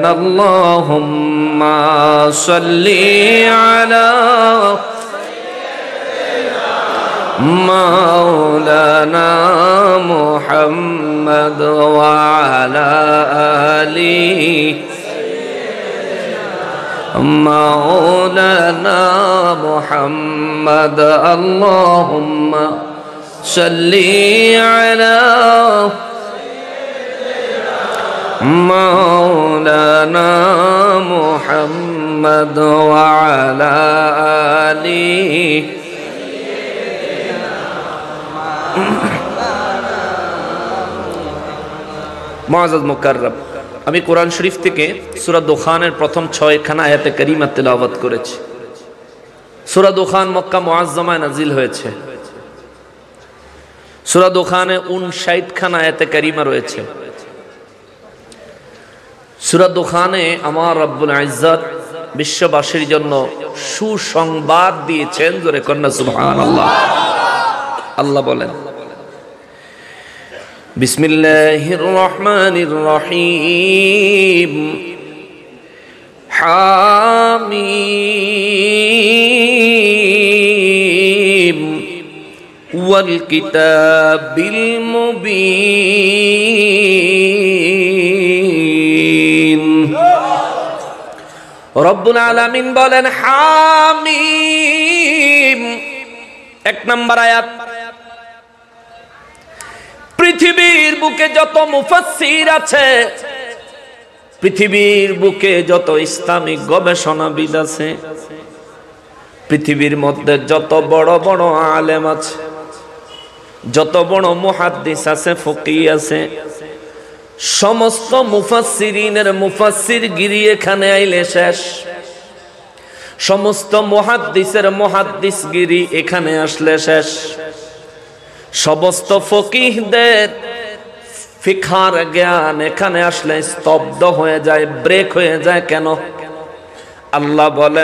اللهم صل على مولانا محمد وعلى آله مولانا محمد اللهم صل على مولانا محمد وعلى آله মুআজ্জাজ মুকাররম আমি কোরআন শরীফ থেকে সূরা দুখানের প্রথম 6 খানা আয়াতে কারিমা তেলাওয়াত করেছি। সূরা দুখান মক্কা মুআজ্জামায় নাজিল হয়েছে। সূরা দুখানে 59 খানা আয়াতে কারিমা রয়েছে। সূরা দুখানে আমার রব্বুল ইজ্জত বিশ্ববাসীর জন্য সুসংবাদ দিয়েছেন, জোরে কন্না সুবহানাল্লাহ। আল্লাহ বলেন বিসমিল্লাহির রহমানির রহিম হামিম ওয়াল কিতাবিল মুবিন। রব্বুল আলামিন বলেন হামিম, 1 নম্বর আয়াত। পৃথিবীর বুকে যত মুফাসসির আছে, পৃথিবীর বুকে যত ইসলামিক গবেষণাবিদ আছে, পৃথিবীর মধ্যে যত বড় বড় আলেম আছে, যত বড় মুহাদ্দিস আছে, ফকিহ আছে, সমস্ত মুফাসসিরিনের মুফাসসির গিরি এখানে আইলে শেষ। সমস্ত মুহাদ্দিসের মুহাদ্দিস গিরি এখানে আসলে শেষ। সমস্ত ফকিহদের ফিকহার জ্ঞান এখানে আসলে স্তব্ধ হয়ে যায়, ব্রেক হয়ে যায়। কেন? আল্লাহ বলেন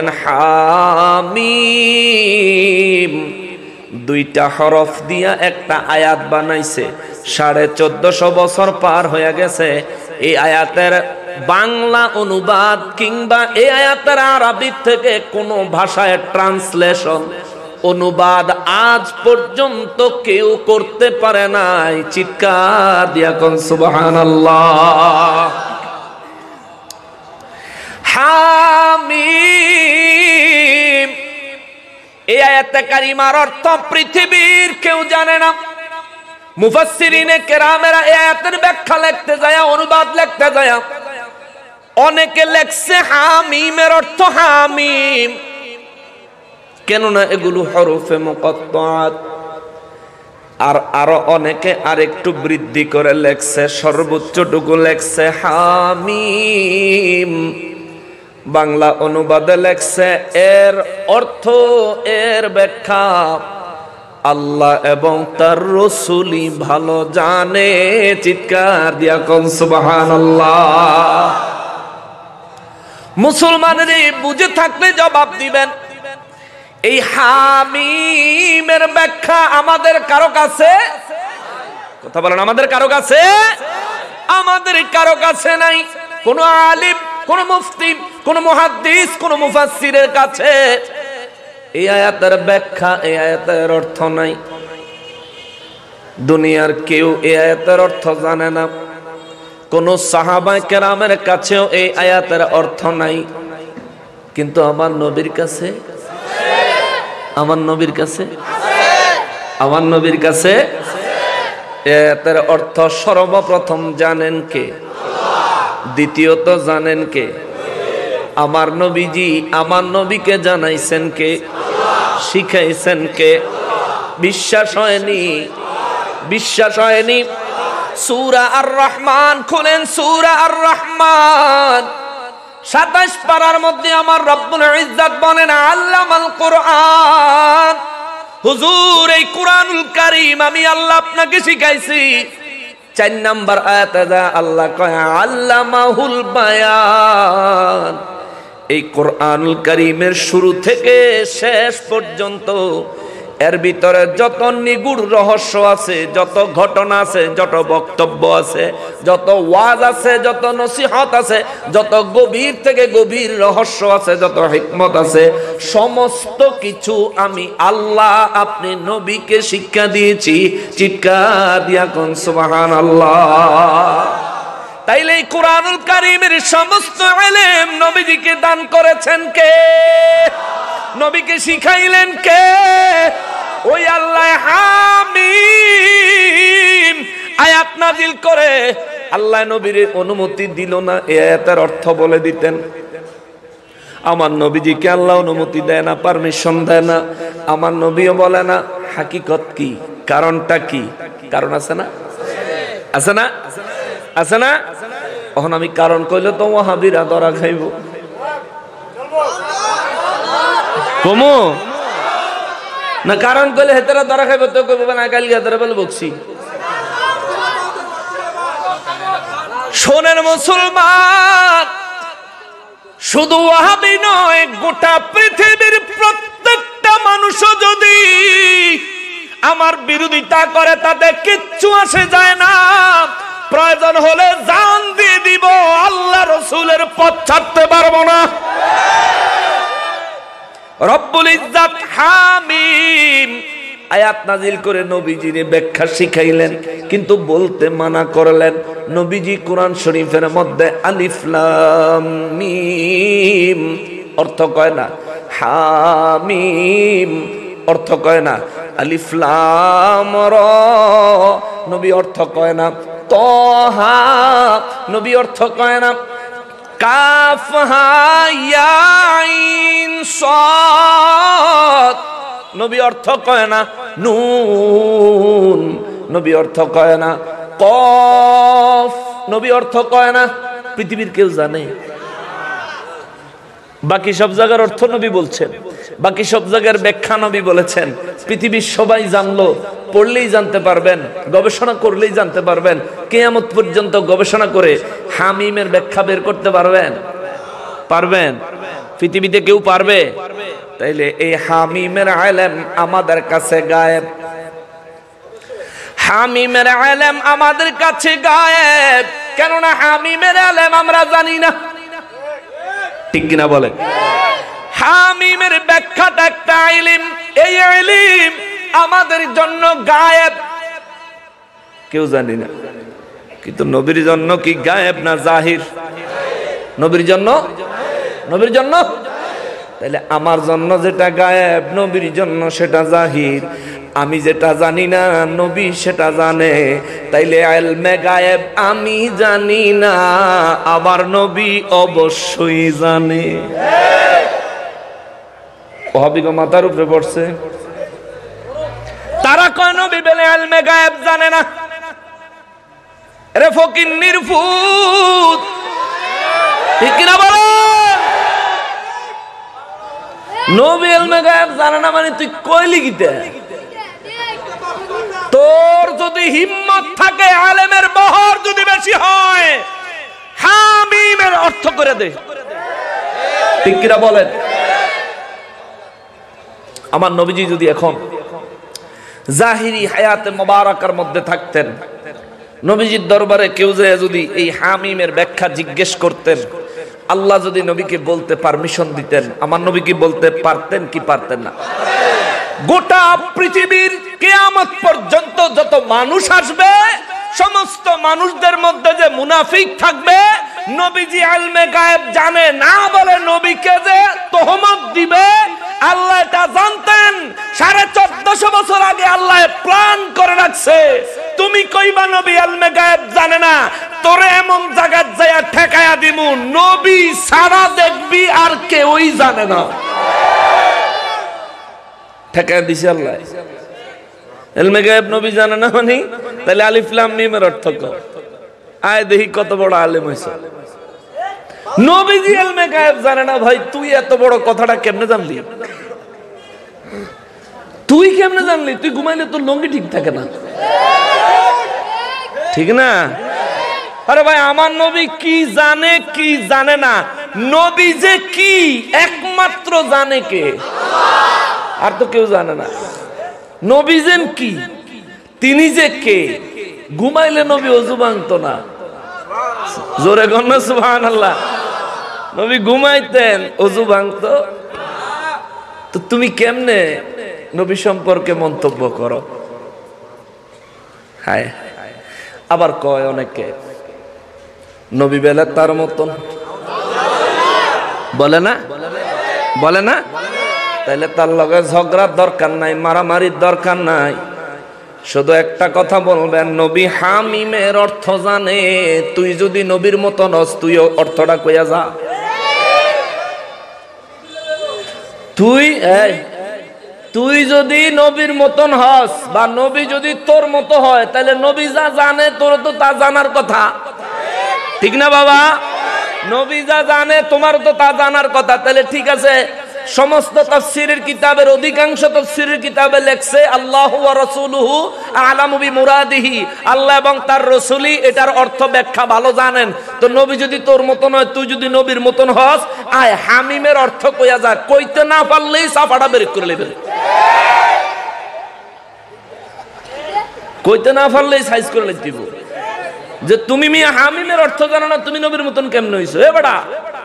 হামিম, 2টা হরফ দিয়া একটা আয়াত বানাইছে। 1450 বছর পার হয়ে গেছে। এই আয়াতের বাংলা অনুবাদ কিংবা এই আয়াতের আরবি থেকে কোন ভাষায় ট্রান্সলেশন অনুবাদ আজ পর্যন্ত কেউ করতে পারে নাই। চিৎকার দিয়া কোন সুবহানাল্লাহ। হামিম, এই আয়াতে কারিমার অর্থ পৃথিবীর কেউ জানে না। মুফাসসিরিনে কেরামেরা এই আয়াতের ব্যাখ্যা লিখতে যায়, অনুবাদ লিখতে যায়, অনেকে লেখছে হামিমের অর্থ হামিম, কেননা এগুলো হরফে মুকাত্তাআত। আর আরো অনেকে আরেকটু বৃদ্ধি করে লেখছে, সর্বোচ্চটুকু লেখছে হামিম। বাংলা অনুবাদে লেখছে এর অর্থ, এর ব্যাখ্যা আল্লাহ এবং তার রাসূলই ভালো জানে। চিৎকার দিয়া কোন সুবহানাল্লাহ। মুসলমানরা বুঝে থাকলে জবাব দিবেন। এই হামিমের ব্যাখ্যা আমাদের কারো কাছে, কথা বলেন, আমাদের কারো কাছে, আমাদের কারো কাছে নাই। কোন আলিম, কোন মুফতি, কোন মুহাদ্দিস, কোন মুফাসসিরের কাছে এই আয়াতের ব্যাখ্যা, এই আয়াতের অর্থ নাই। দুনিয়ার কেউ এই আয়াতের অর্থ জানে না। কোন সাহাবায়ে কেরামের কাছেও এই আয়াতের অর্থ নাই। কিন্তু আমার নবীর কাছে, আমার নবীর কাছে, আমার নবীর কাছে এর অর্থ সর্বপ্রথম জানেন কে? দ্বিতীয়ত জানেন কে? আমার নবীজি। আমার নবীকে জানাইছেন কে? শিখাইছেন কে? বিশ্বাস হয়নি? বিশ্বাস হয়নি? সূরা আর রহমান খুলেন, সূরা আর রহমান 27 পারার মধ্যে আমার রব্বুল ইজ্জত বলেন আল্লামাল কোরআন। হুজুর, এই কোরআনুল কারীম আমি আল্লাহ আপনাকে শিখাইছি। 4 নম্বর আয়াতে যা আল্লাহ কয় আল্লামাহুল বায়ান। এই কোরআনুল কারীমের শুরু থেকে শেষ পর্যন্ত এর ভিতরে যত নিগুড় রহস্য আছে, যত ঘটনা আছে, যত বক্তব্য আছে, যত ওয়াজ আছে, যত নসিহত আছে, যত গভীর থেকে গভীর রহস্য আছে, যত হিকমত আছে, সমস্ত কিছু আমি আল্লাহ আপনি নবীকে শিক্ষা দিয়েছি। চিৎকার দিয়া কোন সুবহানাল্লাহ। তাইলে এই কুরআনুল কারীমের সমস্ত ইলম নবীজিকে দান করেছেন কে? নবীকে শিখাইলেন কে? ওই আল্লাহ হামিম আয়াত নাজিল করে আল্লাহ নবীর অনুমতি দিল না, এই আয়াতের অর্থ বলে দিতেন। আমার নবীজিকে আল্লাহ অনুমতি দেয় না, পারমিশন দেয় না, আমার নবীও বলে না হাকিকত কি, কারণটা কি? কারণ আছে না? আছে না? আছে না? এখন আমি কারণ কইলে তো ওয়াহাবিরা ধরা খাইব। কমো না, কারণ কইলে হেতারা ধরা খাইব তো কইব না কালি হেতারা বলে বকছি। শোনেন মুসলমান, শুধু ওয়াহাবি নয়, গোটা পৃথিবীর প্রত্যেকটা মানুষও যদি আমার বিরোধিতা করে তাদের কিচ্ছু আসে যায় না। প্রয়োজন হলে জান দিয়ে দিব, আল্লাহ রসুলের পথ ছাড়তে পারবো না। রব্বুল ইজ্জত হামিম আয়াত নাজিল করে নবীজির ব্যাখ্যা শিখাইলেন, কিন্তু বলতে মানা করলেন। নবীজি কোরআন শরীফের মধ্যে আলিফ লাম মিম অর্থ কয় না, হামিম অর্থ কয় না, আলিফ লাম র নবী অর্থ কয় না, তহা নবী অর্থ কয় না, কাফ হা ইয়া আইন সাদ নবী অর্থ কয় না, নুন নবী অর্থ কয় না, কফ নবী অর্থ কয় না। পৃথিবীর কেউ জানে? বাকি সব জায়গার অর্থ নবী বলছেন, বাকি সব জায়গার ব্যাখ্যা নবী বলেছেন। পৃথিবীর সবাই জানলো, পড়লেই জানতে পারবেন, গবেষণা করলেই জানতে পারবেন। কিয়ামত পর্যন্ত গবেষণা করে হামিমের ব্যাখ্যা বের করতে পারবেন? পারবেন? পৃথিবীতে কেউ পারবে? তাইলে এই হামিমের ইলম আমাদের কাছে গায়েব। হামিমের ইলম আমাদের কাছে গায়েব, কেননা হামিমের ইলম আমরা জানি না। ঠিক কিনা বলেন? হামিমের ব্যাখ্যাটা একটা ইলম, এই ইলম আমাদের জন্য গায়েব, কেউ জানি না। কিন্তু নবীর জন্য কি গায়েব না জাহির? নবীর জন্য, নবীর জন্য। তাহলে আমার জন্য যেটা গায়েব, নবীর জন্য সেটা জাহির। আমি যেটা জানি না, নবী সেটা জানে। তাইলে ইলমে গায়েব আমি জানি না, আমার নবী অবশ্যই জানে। ওহাবিগো মাথার উপরে পড়ছে। তারা কয় নবী বলে ইলমে গায়েব জানে না। রে ফকির নির্ফুত, ঠিক কিনা বলো? নবী ইলমে গায়েব জানে না মানে তুই কইলি কিতে? তোর যদি হিম্মত থাকে, আলেমের বহর যদি বেশি হয়, হামিমের অর্থ করে দে। ঠিক কিনা বলেন? আমার নবীজি যদি এখন জাহিরি হায়াতে মোবারকার মধ্যে থাকতেন, নবীজির দরবারে কেউ যায় যদি এই হামিমের ব্যাখ্যা জিজ্ঞেস করতেন, আল্লাহ যদি নবীকে বলতে পারমিশন দিতেন, আমার নবী কি বলতে পারতেন কি পারতেন না? গোটা পৃথিবীর কিয়ামত পর্যন্ত যত মানুষ আসবে, সমস্ত মানুষদের মধ্যে যে মুনাফিক থাকবে, নবীজি ইলমে গায়েব জানে না বলে নবীকে যে তোহমত দিবে, আল্লাহ এটা জানতেন। 1450 বছর আগে আল্লাহ প্ল্যান করে রাখছে। তুমি কইবা নবী ইলমে গায়েব জানে না, তোরে এমন জায়গায় যায়া ঠেকায়া দিমু, নবী সারা দেখবি আর কেউই জানে না। ঠেকায়া দিছে আল্লাহ। ইলমে গায়েব নবী জানে না মানে তাহলে আলিফ লাম মিমের অর্থ কর। আয় দেখি কত বড় আলেম হইছে। নবীজি ইলমে গায়েব জানে না, ভাই তুই এত বড় কথাটা কেমনে জানলি? তুই কেমনে জানলি? তুই ঘুমাইলে তোর লঙ্গি ঠিক থাকে না, ঠিক না? আরে ভাই, আমার নবী কি জানে কি জানে না, নবী যে কি একমাত্র জানে কে, আর তো কেউ জানে না। নবীজেন কি, তিনি যে কে? ঘুমাইলে নবী ওযু ভাঙতো না। জোরে গন্না সুবহানাল্লাহ। নবী ঘুমাইতেন, ওযু ভাঙতো। তো তুমি কেমনে নবী সম্পর্কে মন্তব্য করো? হায়। আবার কয় অনেকে নবী বেলা তার মতন, বলে না? বলে না? তাইলে তার লগে ঝগড়ার দরকার নাই, মারামারির দরকার নাই। শুধু একটা কথা বলবেন, নবী হামিমের অর্থ জানে। তুই যদি নবীর মতন হস, তুই অর্থটা কইয়া যা। তুই যদি নবীর মতন হস বা নবী যদি তোর মতো হয়, তাহলে নবী যা জানে তোর তো তা জানার কথা, ঠিক না বাবা? নবী যা জানে তোমার তো তা জানার কথা। তাহলে ঠিক আছে, সমস্ত তাফসীরের কিতাবের অধিকাংশ তাফসীরের কিতাবে লেখছে আল্লাহু ওয়া রাসূলুহু আ'লামু বিমুরাদিহি, আল্লাহ এবং তার রাসূলই এটার অর্থ ব্যাখ্যা ভালো জানেন। তো নবী যদি তোর মতন হয়, তুই যদি নবীর মতন হস, আয় হামিমের অর্থ কইয়া যা। কইতে না পারলেই সাফাটা বের করে নেবেন, কইতে না পারলেই সাইজ করে দিব যে তুমি মিয়া হামিমের অর্থ জানো না, তুমি নবীর মতন কেমনে হইছো? এ বেটা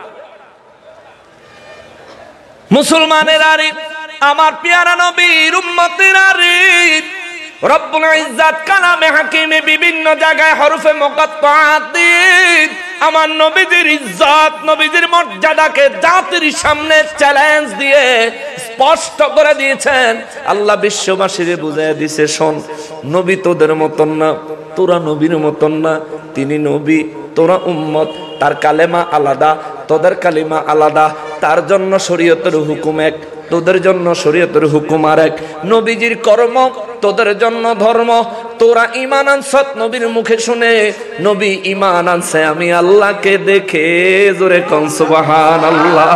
মুসলমানের আরে, আমার পেয়ারা নবীর উম্মতের আরে, রব্বুল ইজ্জাত কালামে হাকিমে বিভিন্ন জায়গায় হরফে মুকাত্তাআত দিয়ে আমার নবীদের ইজ্জত, নবীদের মর্যাদাকে জাতির সামনে চ্যালেঞ্জ দিয়ে স্পষ্ট করে দিয়েছেন। আল্লাহ বিশ্ববাসীরে বুঝাইয়া দিয়েছে, শোন, নবী তোদের মতন না, তোরা নবীর মতন না। তিনি নবী, তোরা উম্মত। তার কালেমা আলাদা, তোদের কালিমা আলাদা। তার জন্য শরীয়তের হুকুম এক, তোদের জন্য শরীয়তের হুকুম আর এক। নবীজির কর্ম, তোদের জন্য ধর্ম। তোরা ঈমান আনছত নবীর মুখে শুনে, নবী ঈমান আনছে আমি আল্লাহকে দেখে। জোরে কোন সুবহানাল্লাহ।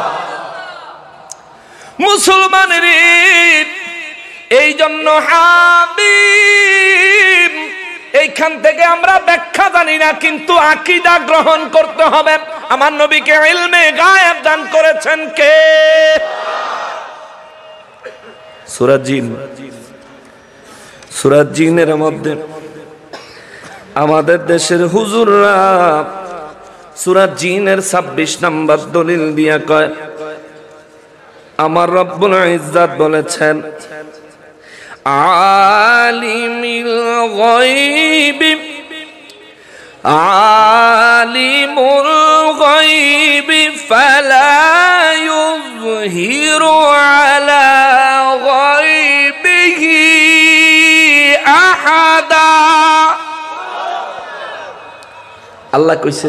মুসলমানের এই জন্য হাবিব, এইখান থেকে আমরা ব্যাখ্যা জানি না, কিন্তু আকীদা গ্রহণ করতে হবে। আমার নবীকে ইলমে গায়েব দান করেছেন কে? সূরা জিন, সূরা জিনের মধ্যে আমাদের দেশের হুজুররা সূরা জিনের 26 নম্বর দলিল দিয়া কয়, আমার রব্বুল ইজ্জাত বলেছেন, আলিমিল গায়বি, আলিমুল গায়বি ফালা ইউযহিরু আলা গায়বিহি আহাদা। আল্লাহ কইছে,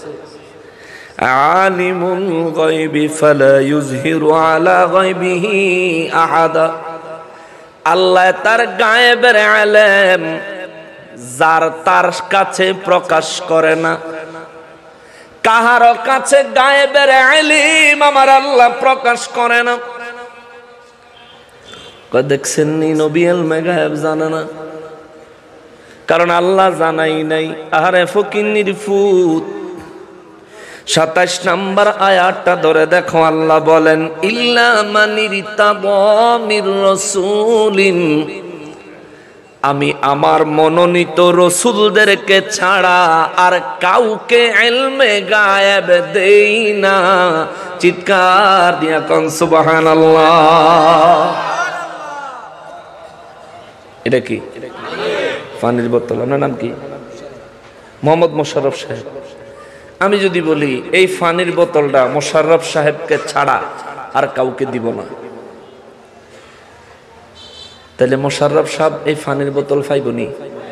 আলিমুল গায়বি ফালা ইউযহিরু আলা গায়বিহি আহাদা। আল্লাহ তার গায়েবের ইলম যার তার কাছে প্রকাশ করে না। কাহার কাছে গায়েবের ইলম আমার আল্লাহ প্রকাশ করে না। কই দেখছেন নি নবী ইলমে গায়েব জানে না, কারণ আল্লাহ জানাই নাই। আরে ফকিন্নির ফুত 27 নম্বর আয়াতটা ধরে দেখো, আল্লাহ বলেন, ইল্লা মানিরতাবা মির রাসূলিন, আমি আমার মনোনীত রসুলদেরকে ছাড়া আর কাউকে ইলমে গায়েব দেই না। চিৎকার দিয়া কোন সুবহানাল্লাহ। এটা কি? পানির বোতল। আপনার নাম কি? মোহাম্মদ মোশাররফ সাহেব। আমি যদি বলি এই পানির বোতলটা মোশাররফ সাহেবকে ছাড়া আর কাউকে দিব না, তাহলে মোশাররফ সাহেব এই পানির বোতল পাইবনি?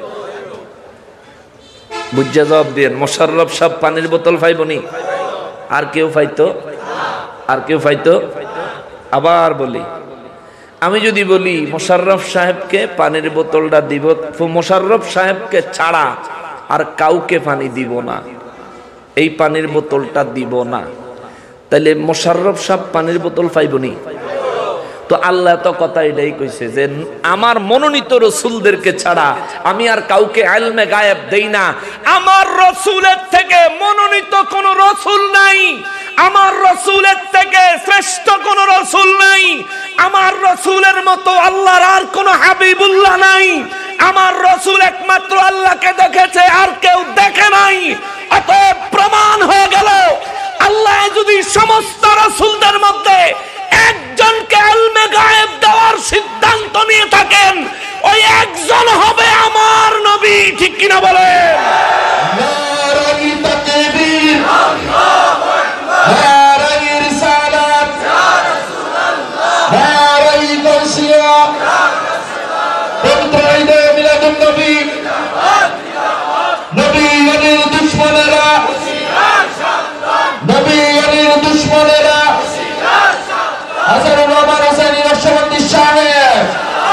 বুঝা জবাব দেন, মোশাররফ সাহেব পানির বোতল পাইবনি? আর কেউ পাইতো? আর কেউ পাইতো? আবার বলি, আমি যদি বলি মোশাররফ সাহেবকে পানির বোতলটা দিব, মোশাররফ সাহেবকে ছাড়া আর কাউকে পানি দিব না, এই পানির বোতলটা দিব না, তাহলে মোশাররফ সাহেব পানির বোতল পাইবনি? তো আল্লাহ তো কথা এটাই কইছে যে আমার মনোনীত রসুলদেরকে ছাড়া আমি আর কাউকে ইলমে গায়েব দেই না। আমার রসুলের থেকে মনোনীত কোন রসুল নাই, আমার রসুলের থেকে শ্রেষ্ঠ কোন রসুল নাই, আমার রাসূলের মতো আল্লাহর আর কোন হাবিবুল্লাহ নাই। আমার রাসূল একমাত্র আল্লাহকে দেখেছে, আর কেউ দেখে নাই। অতএব প্রমাণ হয়ে গেল, আল্লাহ যদি সমস্ত রাসূলদের মধ্যে একজনকে ইলমে গায়েব দেওয়ার সিদ্ধান্ত নিয়ে থাকেন, ওই একজন হবে আমার নবী। ঠিক কিনা বলেন? নারায়ে তাকবীর, আল্লাহু আকবার, নারায়ে রিসালাত, ইয়া রাসূলুল্লাহ, নারায়ে গাউসিয়া, ইয়া রাসূলুল্লাহ, পবিত্র মিলাদুন নবী, নবী ওয়ালির দুশমনেরা, নবী ওয়ালির দুশমনেরা, হাসানুর রহমান হোসেনী নকশবন্দি সাহেব।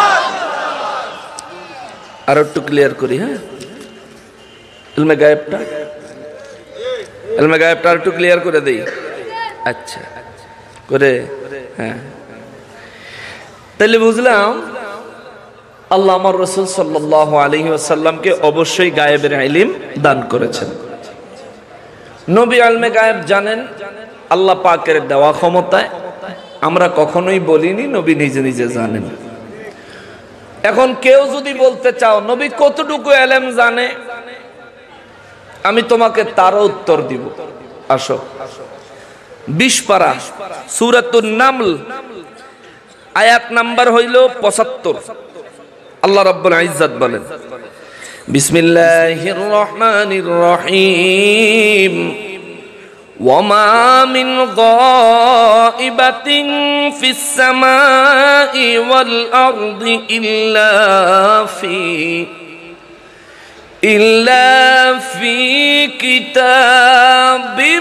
আর একটু ক্লিয়ার করি, হ্যাঁ, ইলমে গায়েবটা আর একটু ক্লিয়ার করে দেই। আচ্ছা করে, হ্যাঁ, তাহলে বুঝলাম আল্লাহ আমার রাসূল সাল্লাল্লাহু আলাইহি ওয়াসাল্লামকে অবশ্যই গায়েবের ইলম দান করেছেন। নবী ইলমে গায়েব জানেন আল্লাহ পাকের দেওয়া ক্ষমতায়। আমরা কখনোই বলিনি নবী নিজে নিজে জানেন। এখন কেউ যদি বলতে চাও নবী কতটুকু ইলম জানে, আমি তোমাকে তারও উত্তর দিব। আসো, 20 পারা সূরাতুন নামল আয়াত নাম্বার হইল 75। আল্লাহ রাব্বুল ইজ্জত বলেন, বিসমিল্লাহির রহমানির রহিম, ওয়ামা মিন গায়িবাতিন ফিস সামাই ওয়াল আরদি ইল্লা ফি কিতাবিম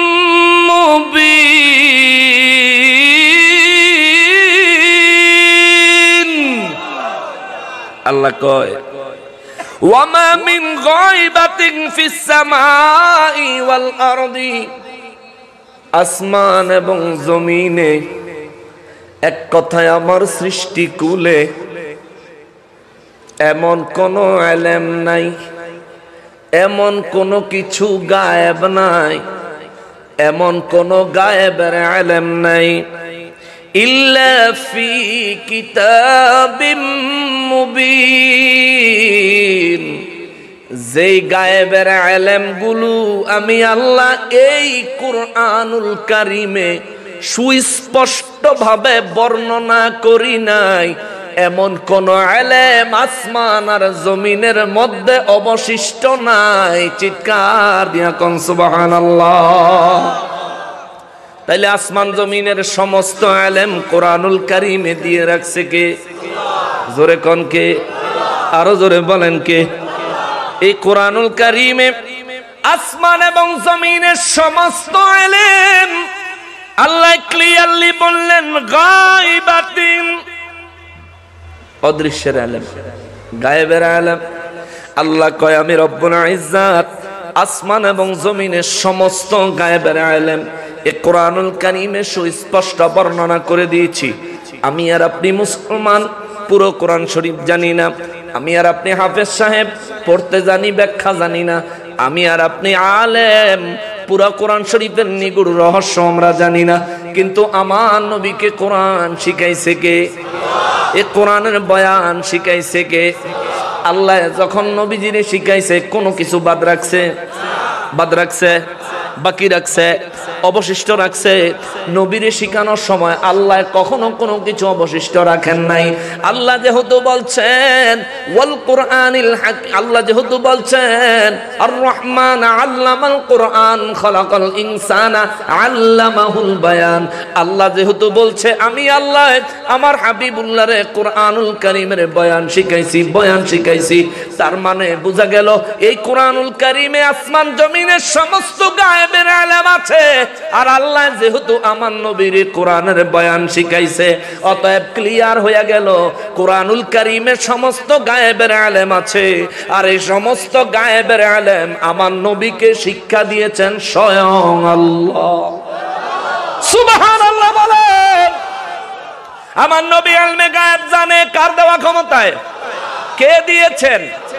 মুবিন। আল্লাহ কয়, ওয়ামা মিন গায়িবাতিন ফিস সামাই ওয়াল আরদি, আসমান এবং জমিনে, এক কথায় আমার সৃষ্টিকুলে এমন কোন ইলম নাই, এমন কোন কিছু গায়েব নাই, এমন কোন গায়েবের ইলম নাই, ইল্লা ফি কিতাবিম মুবিন। যেই গায়েবের ইলম গুলো আমি আল্লাহ এই কুরআনুল কারীমে সুস্পষ্ট ভাবে বর্ণনা করি নাই, এমন কোন ইলম আসমান আর জমিনের মধ্যে অবশিষ্ট নাই। চিৎকার দিয়া কোন সুবহানাল্লাহ। তাইলে আসমান জমিনের সমস্ত ইলম কুরআনুল কারীমে দিয়ে রাখছে কে? জোরে কোন কে? আরো জোরে বলেন কে? এই কুরআনুল কারীমে আসমান এবং জমিনের সমস্ত ইলম আল্লাহ ক্লিয়ারলি বললেন গায়বাতিন, অদৃশ্যের ইলম, গায়েবের ইলম। আল্লাহ কয় আমি রব্বুল ইজ্জত আসমান এবং জমিনের সমস্ত গায়েবের ইলম এই কুরআনুল কারীমে সুস্পষ্ট বর্ণনা করে দিয়েছি। আমি আর আপনি মুসলমান পুরো কোরআন শরীফ জানি না, আমি আর আপনি হাফেজ সাহেব পড়তে জানি, ব্যাখ্যা জানি না, আমি আর আপনি আলেম পুরো কোরআন শরীফের নিগুড় রহস্য আমরা জানি না। কিন্তু আমার নবীকে কোরআন শিখাইছে কে? এই কোরআনের বয়ান শিখাইছে কে? আল্লাহ যখন নবীজিরে শিখাইছে কোনো কিছু বাদ রাখছে? বাকি রাখছে? অবশিষ্ট রাখছে? নবীরে শিখানোর সময় আল্লাহ কখনো কোনো কিছু অবশিষ্ট রাখেন নাই। আল্লাহ যেহেতু বলছেন ওয়াল কুরআনিল হাক, আল্লাহ যেহেতু বলছেন আর রহমান আল্লামাল কুরআন খলাকাল ইনসানা আল্লামাহুল বায়ান, আল্লাহ যেহেতু বলছে আমি আল্লাহ আমার হাবিবুল্লাহরে কুরআনুল কারীমের বয়ান শিখাইছি, তার মানে বোঝা গেল এই কুরআনুল কারীমে আসমান জমিনের সমস্ত গায়েবের ইলম আছে। আর আল্লাহ যেহেতু আমার নবীর কোরআনের বয়ান শিখাইছে, অতএব ক্লিয়ার হয়ে গেল কোরআনুল কারীমের সমস্ত গায়েবের ইলম আছে। আর এই সমস্ত গায়েবের ইলম আমার নবীকে শিক্ষা দিয়েছেন স্বয়ং আল্লাহ। সুবহানাল্লাহ বলেন। আমার নবী ইলমে গায়েব জানে কার দেওয়া ক্ষমতায়? কে দিয়েছেন?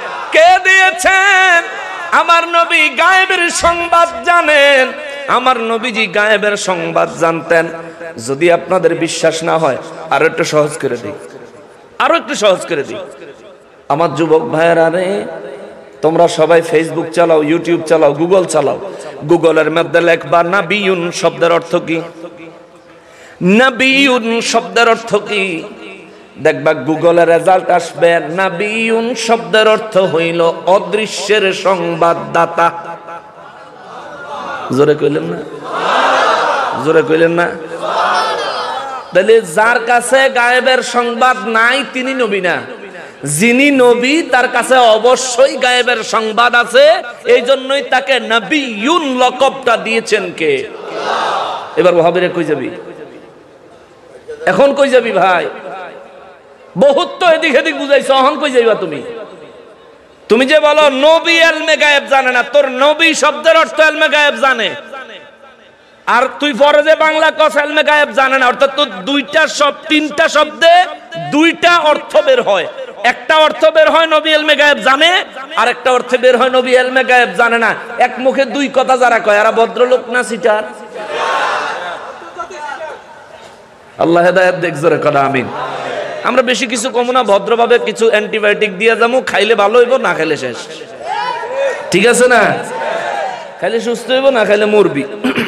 আমার নবী গায়েবের সংবাদ জানেন। আমার নবীজি গায়েবের সংবাদ জানতেন। যদি আপনাদের বিশ্বাস না হয় আরো একটু সহজ করে দিই, আরো একটু সহজ করে দিই। আমার যুবক ভাইয়েরা রে, তোমরা সবাই ফেসবুক চালাও, ইউটিউব চালাও, গুগল চালাও। গুগলের মধ্যে লেখবা নাবিয়ুন শব্দের অর্থ কি, নাবিয়ুন শব্দের অর্থ কি, দেখবা গুগলের রেজাল্ট আসবে নাবিয়ুন শব্দের অর্থ হইল অদৃশ্যের সংবাদদাতা। জোরে কইলেন না, জোরে কইলেন না। তাহলে যার কাছে গায়েবের সংবাদ নাই তিনি নবী না, যিনি নবী তার কাছে অবশ্যই গায়েবের সংবাদ আছে, এই জন্যই তাকে নবিয়ুন লকবটা দিয়েছেন কে? এবার ভাবিরে কই যাবি, এখন কই যাবি ভাই? বহুত তো এদিক এদিক বুঝাইছো, এখন কই যাইবা তুমি? তুমি যে বলো নবী ইলমে গায়েব জানে না, তোর নবী শব্দের অর্থ ইলমে গায়েব জানে, আর তুই পরে যে বাংলা কস ইলমে গায়েব জানে না, অর্থাৎ তোর তিনটা শব্দে দুইটা অর্থ বের হয়। একটা অর্থ বের হয় নবী ইলমে গায়েব জানে, আর একটা অর্থ বের হয় নবী ইলমে গায়েব জানে না। এক মুখে দুই কথা যারা কয় এরা ভদ্রলোক না সিটার? আল্লাহ হেদায়েত দেখ, জোরে কথা আমিন। আমরা বেশি কিছু কম না, ভদ্রভাবে কিছু অ্যান্টিবায়োটিক দিয়ে যাবো, খাইলে ভালো হইব, না খাইলে শেষ। ঠিক আছে না? খাইলে সুস্থ হইব, না খাইলে মরবি।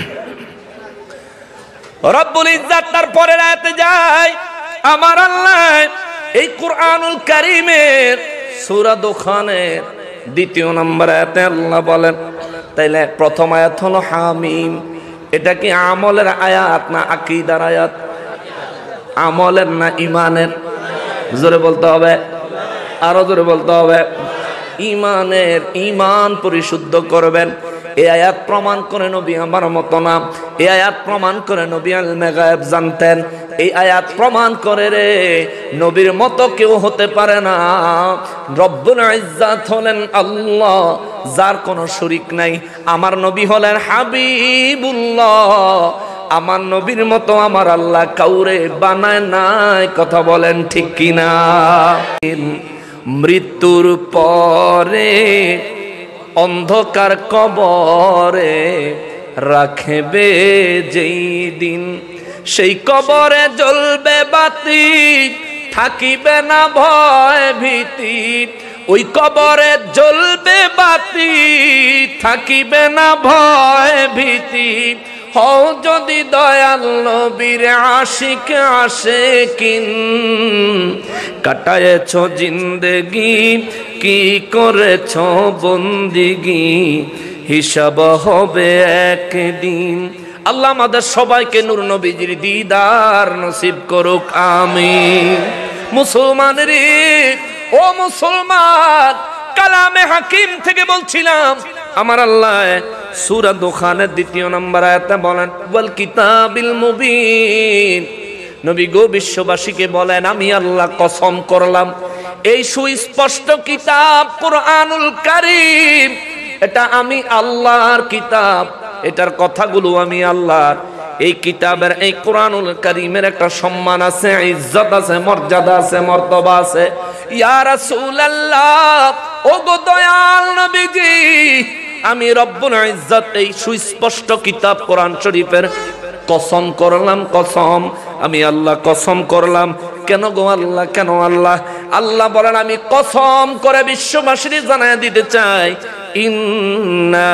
রব্বুল ইজ্জাত তার পরের আয়াতে যায়, আমার আল্লাহ এই কুরআনুল কারীমের সূরা দুখানের 2 নম্বর আয়াতে আল্লাহ বলেন, তাইলে প্রথম আয়াত হলো হামিম। এটা কি আমলের আয়াত না আকীদার আয়াত? আমলের না ইমানের? জোরে বলতে হবে, আরো জোরে বলতে হবে। ইমানের, ইমান পরিশুদ্ধ করবেন। এই আয়াত প্রমাণ করে নবী আমার মতো না, এই আয়াত প্রমাণ করে নবী ইলমে গায়েব জানতেন, এই আয়াত প্রমাণ করে রে নবীর মতো কেউ হতে পারে না। রব্বুল ইজ্জাত হলেন আল্লাহ, যার কোনো শরীক নাই। আমার নবী হলেন হাবিবুল্লাহ, আমার নবীর মতো আমার আল্লাহ কাউরে বানায় নাই। কথা বলেন ঠিক কিনা? মৃত্যুর পরে অন্ধকার কবরে রাখবে যেই দিন, সেই কবরে জ্বলবে বাতি, থাকিবে না ভয় ভীতি। ওই কবরে জ্বলবে বাতি, থাকিবে না ভয় ভীতি। হও যদি দয়াল নবীর আশিক আশিকিন, কাটায়েছ জিন্দেগি কি করেছ বন্দিগি, হিসাব হবে একদিন। আল্লাহ আমাদের সবাইকে নূর নবীজির দিদার নসিব করুক, আমিন। মুসলমান রে, ও মুসলমান, কালামে হাকিম থেকে বলছিলাম, আমার আল্লাহ সূরা দুখানের 2 নম্বর আয়াতে বলেন, ওয়াল কিতাবিল মুবিন। নবী গো বিশ্ববাসীকে বলেন, আমি আল্লাহ কসম করলাম এই সুস্পষ্ট কিতাব কুরআনুল কারীম, এটা আমি আল্লাহর কিতাব, এটার কথাগুলো আমি আল্লাহর। এই কিতাবের, এই কুরআনুল কারীমের একটা সম্মান আছে, ইজ্জত আছে, মর্যাদা আছে, মর্তবা আছে। ইয়া রাসূলুল্লাহ, ও গো দয়াল নবীজি, আমি রব্বুল ইজ্জত এই সুস্পষ্ট কিতাব কোরআন শরীফের কসম করলাম, কসম, আমি আল্লাহ কসম করলাম। কেন গো আল্লাহ, কেন আল্লাহ? আল্লাহ বলেন, আমি কসম করে বিশ্ববাসীর জানায় দিতে চাই, ইন্না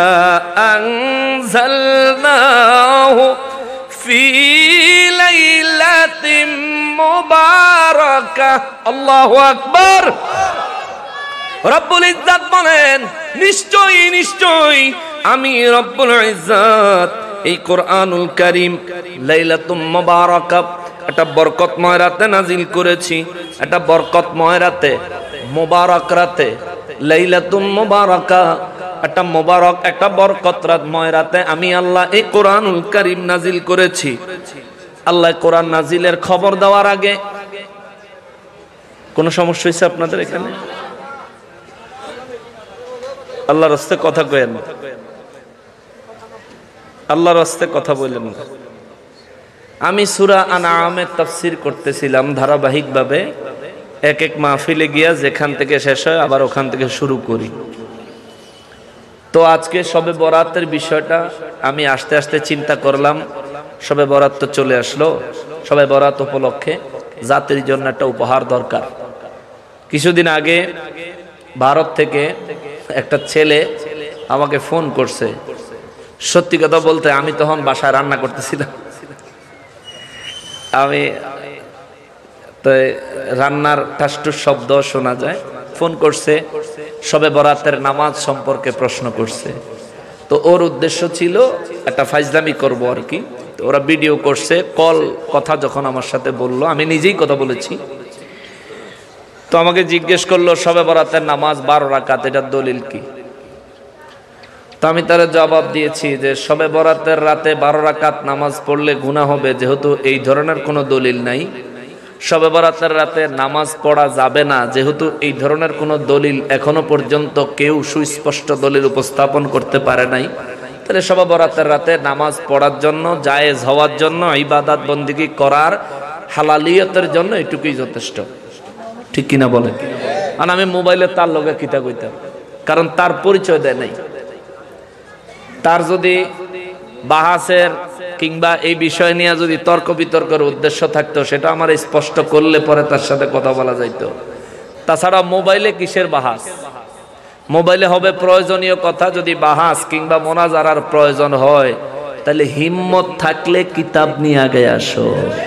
আনজালনাহু ফি লাইলাতিন মুবারাকাহ। আল্লাহু আকবার। রব্বুল ইজ্জত বলেন, নিশ্চয়ই নিশ্চয়ই আমি রব্বুল ইজ্জত এই কুরআনুল কারীম লাইলাতুম মুবারাকাহ, একটা বরকতময় রাতে নাজিল করেছি। একটা বরকতময় রাতে, মুবারক রাতে, লাইলাতুম মুবারাকাহ, একটা মুবারক, একটা বরকতময় রাতে আমি আল্লাহ এই কুরআনুল কারীম নাজিল করেছি। আল্লাহ কোরআন নাজিলের খবর দেওয়ার আগে কোন সমস্যা হয়েছে আপনাদের এখানে? আল্লাহর রাস্তায় কথা কয়েন, আল্লাহর রাস্তায় কথা বললেন। আমি সূরা আনআমের তাফসীর করতেছিলাম ধারাবাহিকভাবে, এক এক মাহফিলে গিয়া যেখান থেকে শেষ হয় আবার ওখান থেকে শুরু করি। তো আজকে শবে বরাতের বিষয়টা আমি আস্তে আস্তে চিন্তা করলাম, শবে বরাত তো চলে আসলো, শবে বরাত উপলক্ষে জাতির জন্য একটা উপহার দরকার। কিছুদিন আগে ভারত থেকে একটা ছেলে আমাকে ফোন করছে। সত্যি কথা বলতে আমি তখন বাসায় রান্না করতেছিলাম, আমি তো রান্নার টাস্টুর শব্দ শোনা যায়। ফোন করছে, শবে বরাতের নামাজ সম্পর্কে প্রশ্ন করছে। তো ওর উদ্দেশ্য ছিল একটা ফাইজলামি করব আর কি। তো ওরা ভিডিও করছে, কল কথা যখন আমার সাথে বললো, আমি নিজেই কথা বলেছি। তো আমাকে জিজ্ঞেস করলো শবে বরাতের নামাজ 12 রাকাত, এটার দলিল কি? তো আমি তার জবাব দিয়েছি যে শবে বরাতের রাতে 12 রাকাত নামাজ পড়লে গুনাহ হবে, যেহেতু এই ধরনের কোনো দলিল নাই। শবে বরাতের রাতে নামাজ পড়া যাবে না, যেহেতু এই ধরনের কোনো দলিল এখনো পর্যন্ত কেউ সুস্পষ্ট দলিল উপস্থাপন করতে পারে নাই। তাহলে শবে বরাতের রাতে নামাজ পড়ার জন্য, জায়েজ হওয়ার জন্য, ইবাদত বন্দেগী করার হালালিয়তের জন্য এটুকুই যথেষ্ট। ঠিক কিনা বলেন? আর আমি মোবাইলে তার লগে কিতা কইতাম, কারণ তার পরিচয় দেয় নাই। তার যদি বাহাসের কিংবা এই বিষয় নিয়ে যদি তর্ক বিতর্কের উদ্দেশ্য থাকতো, সেটা আমার স্পষ্ট করলে পরে তার সাথে কথা বলা যাইতো। তাছাড়া মোবাইলে কিসের বাহাস? মোবাইলে হবে প্রয়োজনীয় কথা। যদি বাহাস কিংবা মোনাজারার প্রয়োজন হয়, তাহলে হিম্মত থাকলে কিতাব নিয়ে আগে আসো,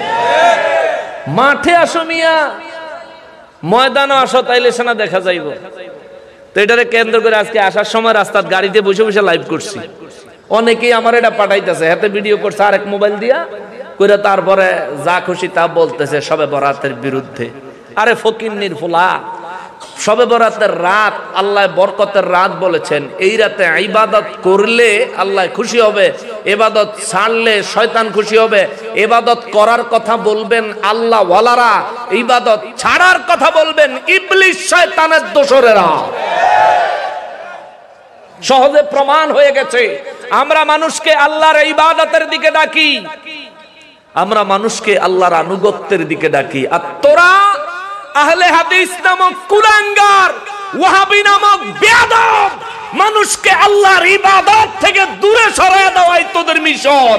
মাঠে আসো মিয়া, ময়দানে আসো, তাইলে সেনা দেখা যাইব। তো এটারে কেন্দ্র করে আজকে আসার সময় রাস্তার গাড়িতে বসে বসে লাইভ করছি। অনেকেই আমার এটা পাঠাইতেছে, হাতে ভিডিও করছে আরেক মোবাইল দিয়া করে, তারপরে যা খুশি তা বলতেছে শবে বরাতের বিরুদ্ধে। আরে ফকিন্নির ফুলা, শবে বরাতের রাত আল্লাহ বরকতের রাত বলেছেন। এই রাতে ইবাদত করলে আল্লাহ খুশি হবে, ইবাদত ছাড়লে শয়তান খুশি হবে। ইবাদত করার কথা বলবেন আল্লাহ ওয়ালারা, ইবাদত ছাড়ার কথা বলবেন ইবলিস শয়তানের দোসরেরা। সহজে প্রমাণ হয়ে গেছে। আমরা মানুষকে আল্লাহর ইবাদতের দিকে ডাকি, আমরা মানুষকে আল্লাহর আনুগত্যের দিকে ডাকি। আর তোরা আহলে হাদিস নামক কুলাঙ্গার, ওয়াহাবি নামক বেয়াদব, মানুষকে আল্লাহর ইবাদত থেকে দূরে সরায় দেওয়াই তোদের মিশন।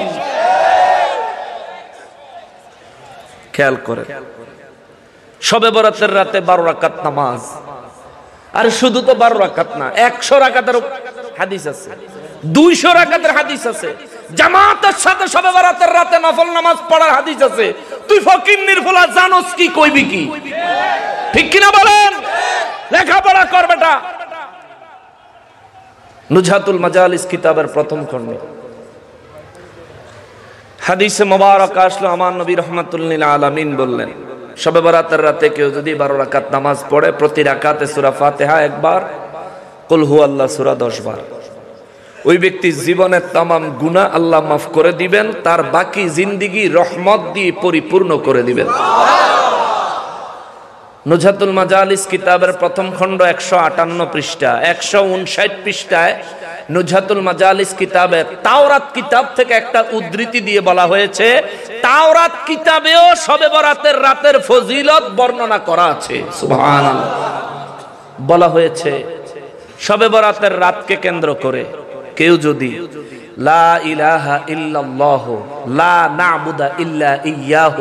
খেয়াল করে, শবে বরাতের রাতে 12 রাকাত নামাজ। আর শুধু তো 12 রাকাত না, 100 রাকাতের হাদিস আছে, 200 রাকাতের হাদিস আছে, জামাতের সাথে শবে বরাতের রাতে নফল নামাজ পড়ার হাদিস আছে। তুই ফকিন্নির ফুলা জানোস কি, কইবি কি? ঠিক কিনা বলেন? লেখাপড়া কর বেটা। নুজহাতুল মাজালিস কিতাবের প্রথম খণ্ড হাদিসে মোবারক আসলো, আমার নবী রাহমাতুল লিল আলামিন বললেন, শবে বরাতের রাতে কেউ যদি 12 রাকাত নামাজ পড়ে, প্রতি রাকাতে সূরা ফাতিহা একবার, কুল হুয়াল্লাহ সূরা 10 বার, ওই ব্যক্তির জীবনের তামাম গুনাহ আল্লাহ মাফ করে দিবেন, তার বাকি জিন্দেগি রহমত দিয়ে পরিপূর্ণ করে দিবেন। নুজহাতুল মাজালিস কিতাবের প্রথম খণ্ড 158 পৃষ্ঠা, 159 পৃষ্ঠায় নুজহাতুল মাজালিস কিতাবে তাওরাত কিতাব থেকে একটা উদ্ধৃতি দিয়ে বলা হয়েছে, তাওরাত কিতাবেও শবে বরাতের রাতের ফজিলত বর্ণনা করা আছে। সুবহানাল্লাহ। বলা হয়েছে শবে বরাতের রাতকে কেন্দ্র করে কেউ যদি লা ইলাহা ইল্লাল্লাহ লা না'বুদা ইল্লা ইয়্যাহু,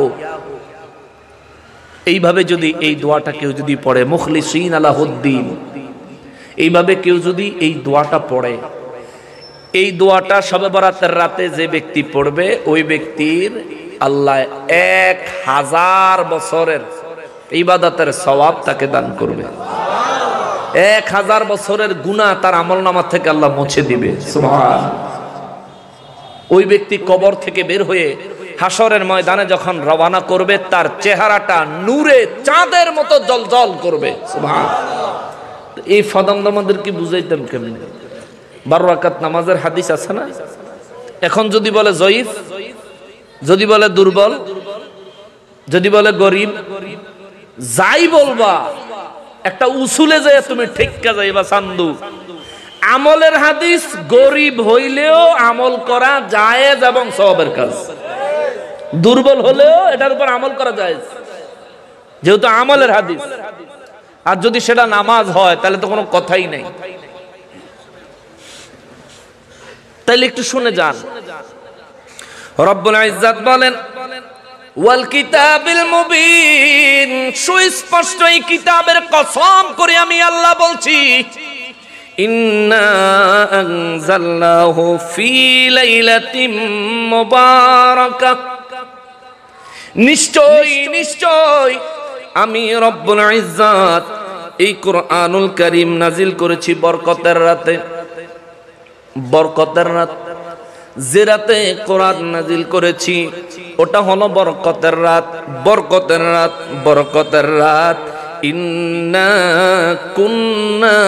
এইভাবে যদি এই দোয়াটা কেউ যদি পড়ে, মুখলিসিন লাহুদ্দিন, এইভাবে কেউ যদি এই দোয়াটা পড়ে, এই দোয়াটা শবে বরাতের রাতে যে ব্যক্তি পড়বে, ওই ব্যক্তির আল্লাহ 1000 বছরের ইবাদতের সওয়াব তাকে দান করবে। 1000 বছরের গুনাহ তার আমলনামা থেকে আল্লাহ মুছে দিবে। সুবহানাল্লাহ। ওই ব্যক্তি কবর থেকে বের হয়ে হাসরের ময়দানে যখন রওনা করবে, তার চেহারাটা নূরে চাঁদের মতো জ্বলজ্বল করবে। সুবহানাল্লাহ। এই ফদম আমাদের কি বুঝাইতাম কেমনে? 12 রাকাত নামাজের হাদিস আছে না? এখন যদি বলে জয়ীফ, যদি বলে দুর্বল, যদি বলে গরিব, যাই বলবা, একটা উসুলে যায় তুমি ঠিককা যাইবা চান্দু। আমলের হাদিস গরিব হইলেও আমল করা জায়েজ এবং সওয়াবের কাজ, দুর্বল হলেও এটার উপর আমল করা জায়েজ, যেহেতু আমলের হাদিস। আর যদি সেটা নামাজ হয় তাহলে তো কোনো কথাই নেই। তাইলে একটু শুনে যান, রব্বুল ইজ্জত বলেন ওয়াল কিতাবিল মুবিন, সুস্পষ্ট এই কিতাবের কসম করে আমি আল্লাহ বলছি, ইন্না আনজালনাহু ফি লাইলাতিন মুবারাকাহ, নিশ্চয় নিশ্চয় আমি রব্বুল ইজ্জত এই কুরআনুল কারীম নাজিল করেছি বরকতের রাতে। বরকতের রাত, যে রাতে কোরআন নাজিল করেছি ওটা হলো বরকতের রাত। বরকতের রাত, বরকতের রাত। ইন্না কুন্না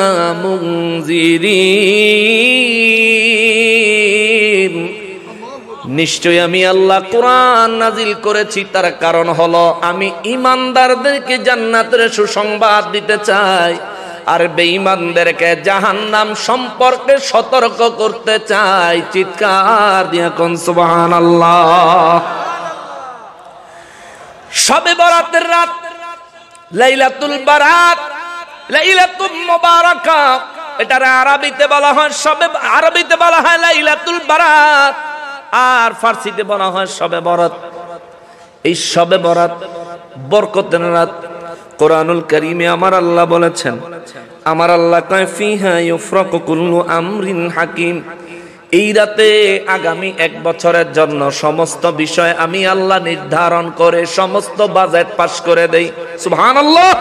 মুনজিরিন, নিশ্চয় আমি আল্লাহ কোরআন নাজিল করেছি, তার কারণ হলো আমি ঈমানদারদেরকে জান্নাতের সুসংবাদ দিতে চাই, আর বেঈমানদেরকে জাহান্নাম সম্পর্কে সতর্ক করতে চাই। চিৎকার দিয়ে কোন সুবহানাল্লাহ। শবে বরাতের রাত, লাইলাতুল বারাত, লাইলাতুল মুবারাকা, এটার আরবিতে বলা হয় শবে, আরবিতে বলা হয় লাইলাতুল বারাত, আর ফার্সিতে বলা হয় শবে বরাত। এই শবে বরাত বরকতের রাত। কোরআনুল কারীমে আমার আল্লাহ বলেছেন, আমার আল্লাহ কয় ফিহা ইউফরাকু কুল্লু আমরিন হাকিম, এই রাতে আগামী 1 বছরের জন্য সমস্ত বিষয় আমি আল্লাহ নির্ধারণ করে সমস্ত বাজেট পাস করে দেই। সুবহানাল্লাহ।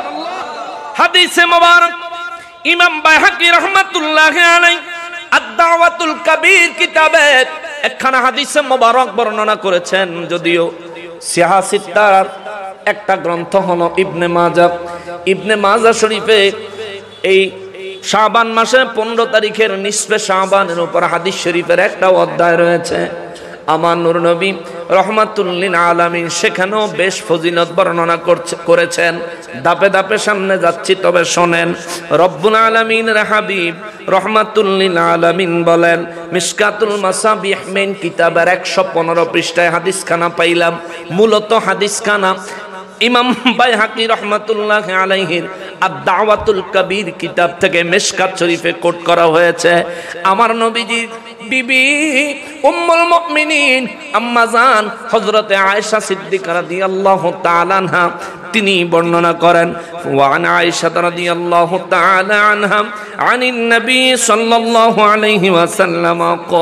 হাদিসে মুবারক ইমাম বাইহাকি রাহমাতুল্লাহি আলাইহি আদ-দাওয়াতুল কাবীর কিতাবে একখানা হাদিসে মুবারক বর্ণনা করেছেন, যদিও সিহাসিত্তার একটা গ্রন্থ হলো ইবনে মাজাহ। ইবনে মাজাহ শরীফে এই শাবান মাসের 15 তারিখের নিসফে শাবানের উপর হাদিস শরীফের একটা অধ্যায় রয়েছে। আমার নূর নবী রহমাতুল লিল আলামিন সেখানেও বেশ ফজিলত বর্ণনা করেছেন। ধাপে ধাপে সামনে যাচ্ছি, তবে শোনেন। রব্বুল আলামিনের হাবিব রহমাতুল লিল আলামিন বলেন, মিশকাতুল মাসাবিহ মেন কিতাবের 115 পৃষ্ঠায় হাদিসখানা পাইলাম। মূলত হাদিসখানা ইমাম বাইহাকি রহমাতুল্লাহি আলাইহির আদ-দাওয়াতুল কাবীর কিতাব থেকে মিশকাত শরীফে কোট করা হয়েছে। আমার নবীজির বিবি উম্মুল মুমিনিন আম্মা জান হযরতে আয়েশা সিদ্দিকা রাদিয়াল্লাহু তাআলা আনহা তিনি বর্ণনা করেন, ওয়া আন আয়েশা রাদিয়াল্লাহু তাআলা আনহা আনিন নবী সাল্লাল্লাহু আলাইহি ওয়াসাল্লাম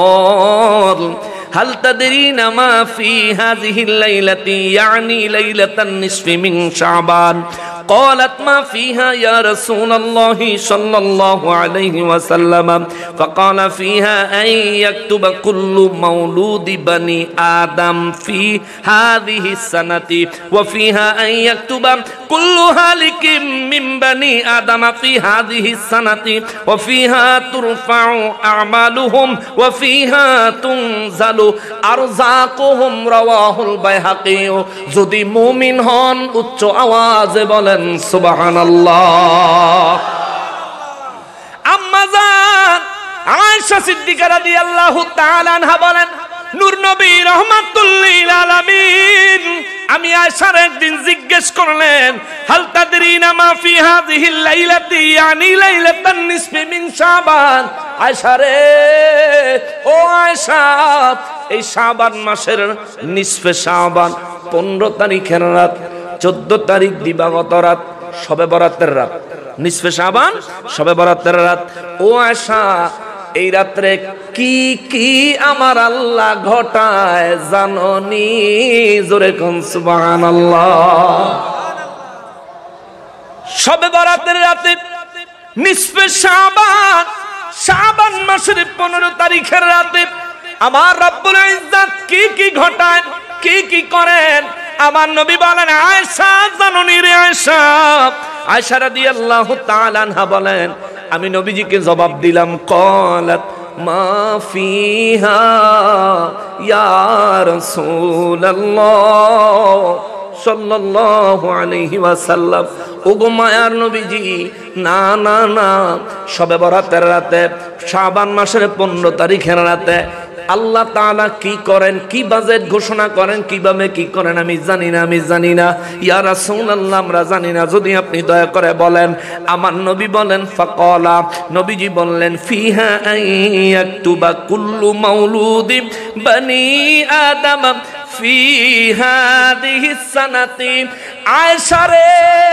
قال هل تدرين ما في هذه الليلة يعني ليلة النصف من شعبان قالت ما فيها يا رسول الله صلى الله عليه وسلم فقال فيها أن يكتب كل مولود بني آدم في هذه السنة وفيها أن يكتب كل هالك من بني آدم في هذه السنة وفيها ترفع أعمالهم وفيها تنزل أرزاقهم رواه البيهقي যদি মুমিন হন উচ্চ আওয়াজে বলেন সুবহানাল্লাহ। আম্মা জান আয়েশা সিদ্দিকা রাদিয়াল্লাহু তাআলা আনহা বলেন, নূর নবী রাহমাতুল লিল আলামিন আমি আয়েশার একদিন জিজ্ঞেস করলেন, হাল তাদরিনা মা ফি হাযিহিল লাইলাতি ইয়ানি লাইলাতান নিসফি মিন শাবান। আয়েশা রে, ও আয়েশা, এই শাবান মাসের নিসফে শাবান 15 তারিখের রাত, 14 তারিখ দিবাগত রাত, শবে বরাতের রাত, নিসফে শাবান শবে বরাতের রাত। ও আয়েশা, এই রাত্রে কি কি আমার আল্লাহ ঘটায় জাননি? জোরে কোন সুবহানাল্লাহ। শবে বরাতের রাতে নিসফে শাবান, শাবান মাসের 15 তারিখের রাতে আমার রব্বুল ইজ্জত কি কি ঘটায়, কি কি করেন? আমার নবী বলেন, আয়েশা জাননি রে আয়েশা। আয়েশা রাদিয়াল্লাহু তাআলা আনহা বলেন, আমি নবীজিকে জবাব দিলাম, ক্বালাত মা ফিহা ইয়া রাসূলুল্লাহ সাল্লাল্লাহু আলাইহি ওয়াসাল্লাম। ওগো মায়ার নবীজি, না না না, শবে বরাতের রাতে শাবান মাসের 15 তারিখের রাতে আল্লাহ তাআলা কি করেন, কি বাজেট ঘোষণা করেন, কিভাবে কি করেন আমি জানি না ইয়া রাসূলুল্লাহ, আমরা জানি না। যদি আপনি দয়া করে বলেন। আমার নবী বলেন ফাকালা, নবীজি বললেন ফিহা আইয়াকতুবা কুল্লু মাউলুদিন বানি আদম ফি হাদিহি সানাতি। আয়েশা রে,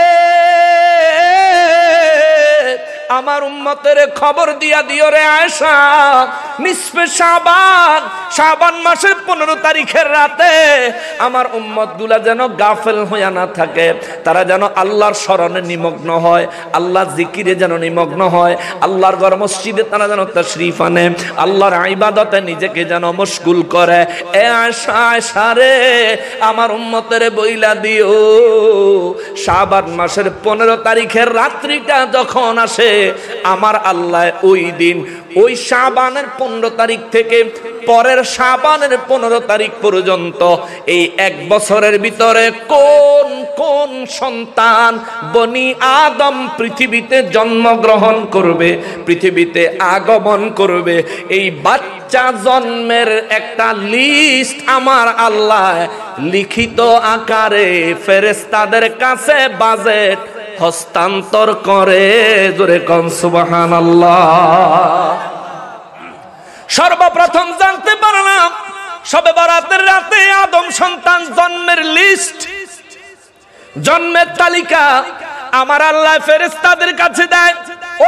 আমার উম্মতের খবর দিয়া দিও রে আয়েশা, নিসফে শাবান মাসের 15 তারিখের রাতে আমার উম্মতগুলা যেন গাফেল হইয়া না থাকে, তারা যেন আল্লাহর স্মরণে নিমগ্ন হয়, আল্লাহর জিকিরে যেন নিমগ্ন হয়, আল্লাহর ঘর মসজিদে তারা যেন তাশরীফ আনে, আল্লাহর ইবাদতে নিজেকে যেন মশগুল করে। এ আয়েশা রে, আমার উম্মতের বইলা দিও শাবান মাসের 15 তারিখের রাত্রিটা যখন আসে, আমার আল্লাহ ওই দিন ওই শাবানের 15 তারিখ থেকে পরের শাবানের 15 তারিখ পর্যন্ত এই 1 বছরের ভিতরে কোন কোন সন্তান বনি আদম পৃথিবীতে জন্মগ্রহণ করবে, পৃথিবীতে আগমন করবে, এই বাচ্চা জন্মের একটা লিস্ট আমার আল্লাহ লিখিত আকারে ফেরেশতাদের কাছে বাজেট হস্তান্তর করে। জোরে কোন সুবহানাল্লাহ। সর্বপ্রথম জানতে পারলাম শবে বরাতের রাতে আদম সন্তান জন্মের লিস্ট, জন্মের তালিকা আমার আল্লাহ ফেরেশতাদের কাছে দেয়। ও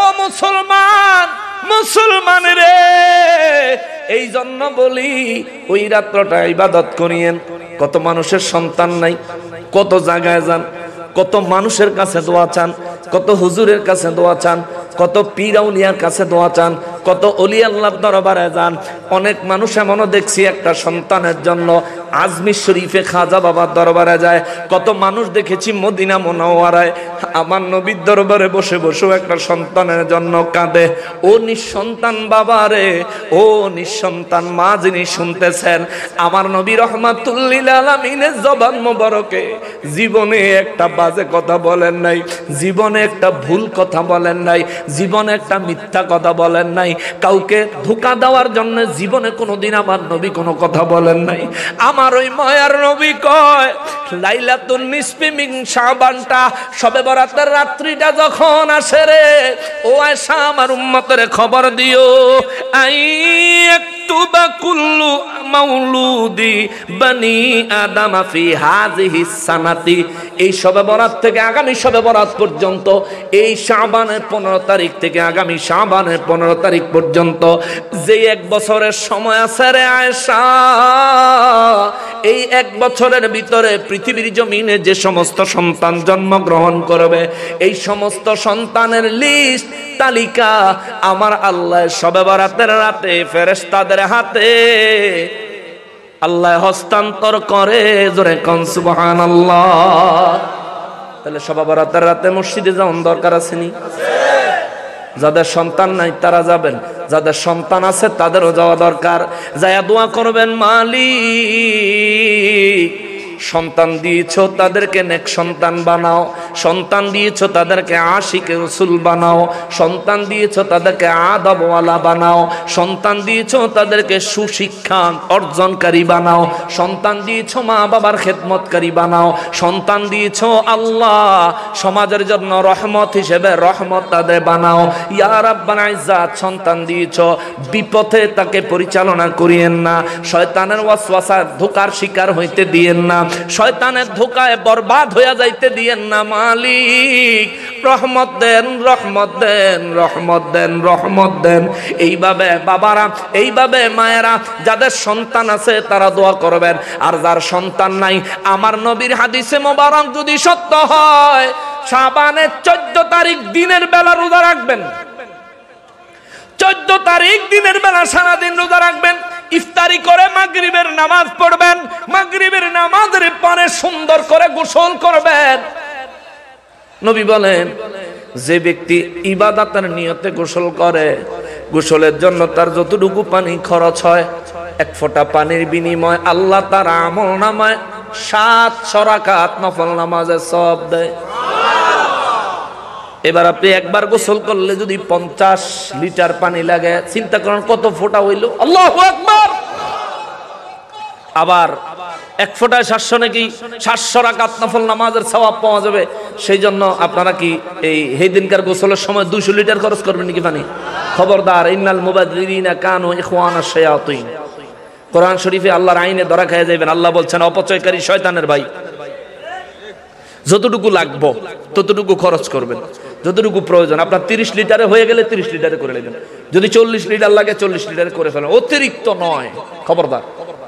মুসলমান রে, এই জন্য বলি ওই রাত্রটা ইবাদত করিয়েন। কত মানুষের সন্তান নাই, কত জায়গায় যান, কত মানুষের কাছে দোয়া চান, কত হুজুরের কাছে দোয়া চান, কত পীর আউলিয়ার কাছে দোয়া চান, কত ওলি আল্লাহর দরবারে যান। অনেক মানুষ এমনও দেখছি একটা সন্তানের জন্য আজমির শরীফে খাজা বাবার দরবারে যায়। কত মানুষ দেখেছি মদিনা মুনাওয়ারায় আমার নবীর দরবারে বসে বসেও একটা সন্তানের জন্য কাঁদে। ও নিঃসন্তান বাবারে, ও নিঃসন্তান মা যিনি শুনতেছেন, আমার নবী রহমাতুল লিল আলামিনের জবান মোবারকে জীবনে একটা বাজে কথা বলেন নাই, জীবনে একটা ভুল কথা বলেন নাই, জীবনে একটা মিথ্যা কথা বলেন নাই, কাউকে ধোঁকা দেওয়ার জন্য জীবনে কোনোদিন আমার নবী কোনো কথা বলেন নাই। আমার ওই মায়ার নবী কয় লাইলাতুন নিসফি মিন শাবানটা শবে বরাতের রাত্রিটা যখন আসে রে, ও আয়েশা আমার উম্মতের খবর দিও আইয়াকতুবা কুল্লু মাউলুদি বানি আদম ফি হাযিহি সানাতি। এই শবে বরাত থেকে আগামী শবে বরাত পর্যন্ত, এই শাবানের 15 তারিখ থেকে আগামী শাবানের 15 তারিখ পর্যন্ত যে 1 বছরের সময় আছে রে আয়েশা, এই 1 বছরের ভিতরে পৃথিবীর জমিনে যে সমস্ত সন্তান জন্মগ্রহণ করবে, এই সমস্ত সন্তানের লিস্ট তালিকা আমার আল্লাহ শবে বরাতের রাতে ফেরেশতাদের হাতে আল্লাহ হস্তান্তর করে। জোরে কোন সুবহানাল্লাহ। তাহলে শবে বরাতের রাতে মসজিদে যাওয়ার দরকার আছে নি? যাদের সন্তান নাই তারা যাবেন, যাদের সন্তান আছে তাদেরও যাওয়া দরকার। যায়া দোয়া করবেন, মালিক সন্তান দিয়েছো তাদেরকে নেক সন্তান বানাও, সন্তান দিয়েছো তাদেরকে আশিকে রাসূল বানাও, সন্তান দিয়েছো তাদেরকে আদবওয়ালা বানাও, সন্তান দিয়েছো তাদেরকে সুশিক্ষা অর্জনকারী বানাও, সন্তান দিয়েছো মা বাবার খেদমতকারী বানাও, সন্তান দিয়েছো আল্লাহ সমাজের জন্য রহমত হিসেবে রহমত তাদের বানাও। ইয়া রাব্বানা ইজ্জাত, সন্তান দিয়েছো বিপথে তাকে পরিচালনা করিয়েন না, শয়তানের ওয়াসওয়াসা ধোঁকার শিকার হইতে দিয়েন না, শয়তানের ধোঁকায় বরবাদ হইয়া যাইতে দিয়েন না। মালিক রহমত দেন, রহমত দেন, রহমত দেন, রহমত দেন। এইভাবে বাবারা, এইভাবে মায়েরা যাদের সন্তান আছে তারা দোয়া করবেন। আর যার সন্তান নাই, আমার নবীর হাদিসে মোবারক যদি সত্য হয়, শাবানের 14 তারিখ দিনের বেলা রোজা রাখবেন, 14 তারিখ দিনের বেলা সারাদিন রোজা রাখবেন, ইফতারি করে মাগরিবের নামাজ পড়বেন, মাগরিবের নামাজের পরে সুন্দর করে গোসল করবেন। নবী বলেন যে ব্যক্তি ইবাদতের নিয়তে গোসল করে, গোসলের জন্য তার যতটুকু পানি খরচ হয়, 1 ফোঁটা পানির বিনিময়ে আল্লাহ তার আমলনামায় 700 রাকাত নফল নামাজের সওয়াব দেয়। এবার আপনি একবার গোসল করলে যদি 50 লিটার পানি লাগে, চিন্তা করেন কত ফোঁটা হইল। আল্লাহু আকবার। আবার এক ফোঁটায় 700 নাকি 700 রাকাত নফল নামাজের সওয়াব পাওয়া যাবে। সেই জন্য আপনারা কি এই দিনকার গোসলের সময় 200 লিটার খরচ করবেন নাকি পানি? খবরদার, ইন্নাল মুবাযযিরিনা কানু ইখওয়ানাশ শায়াতিন। কোরআন শরীফে আল্লাহর আইনে ধরা খেয়ে যাবেন। আল্লাহ বলছেন অপচয়কারী শয়তানের ভাই। যতটুকু লাগবে ততটুকু খরচ করবেন, যতটুকু প্রয়োজন। আপনার 30 লিটারে হয়ে গেলে 30 লিটারে করে নেবেন। যদি 40 লিটার লাগে 40 লিটারে করে ফেলেন, অতিরিক্ত নয়। খবরদার।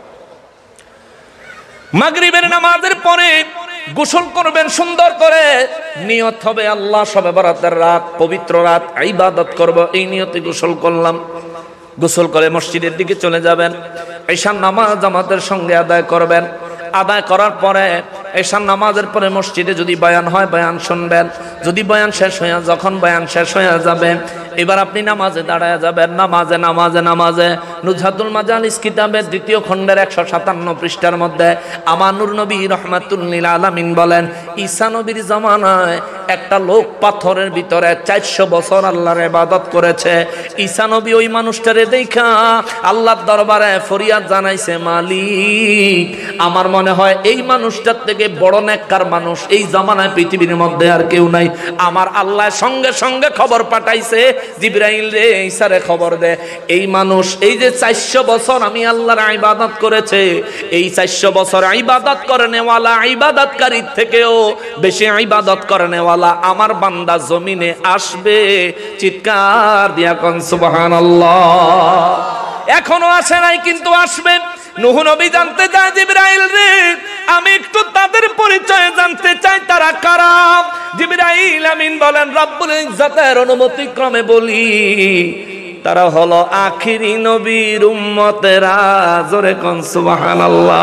মাগরিবের নামাজের পরে গোসল করবেন সুন্দর করে। নিয়ত হবে আল্লাহ শবে বরাতের রাত, পবিত্র রাত, ইবাদত করব, এই নিয়তে গোসল করলাম। গোসল করে মসজিদের দিকে চলে যাবেন। ঈশার নামাজ জামাতের সঙ্গে আদায় করবেন। আদায় করার পরে ঈশার নামাজের পরে মসজিদে যদি বয়ান হয় বয়ান শুনবেন। যদি বয়ান শেষ হয়ে, যখন বয়ান শেষ হয়ে যাবে, এবার আপনি নামাজে দাঁড়ায় যাবেন। নামাজে নুজহাতুল মাজালিস কিতাবের 2য় খণ্ডের 157 পৃষ্ঠার মধ্যে আমানুর নবী রাহমাতুল লিল আলামিন বলেন, ঈসা নবীর জামানায় একটা লোক পাথরের ভিতরে 400 বছর আল্লাহর ইবাদত করেছে। ঈসা নবী ওই মানুষটারে দেখা আল্লাহর দরবারে ফরিয়াদ জানাইছে, মালিক, আমার মনে হয় এই মানুষটার থেকে বড় নেককার মানুষ এই জামানায় পৃথিবীর মধ্যে আর কেউ নাই। আমার আল্লাহ সঙ্গে সঙ্গে খবর পাঠাইছে, জিবরাইল রে ঈসারে খবর দে, এই মানুষ এই যে 400 বছর আমি আল্লাহর ইবাদত করেছে, এই 400 বছর ইবাদত করেনেওয়ালা ইবাদতকারীর থেকেও বেশি ইবাদত করেনেওয়ালা আমার বান্দা জমিনে আসবে। চিৎকার দিয়া কোন সুবহানাল্লাহ। এখনো আসে নাই, কিন্তু আসবে। নূহ নবী জানতে চায়, জিবরাইল রে আমি একটু তাদের পরিচয় জানতে চাই, তারা কারা? জিবরাইল আমিন বলেন, রব্বুল ইজ্জতের অনুমতি ক্রমে বলি, তারা হলো আখিরি নবীর উম্মতেরা। জোরে কোন সুবহানাল্লাহ।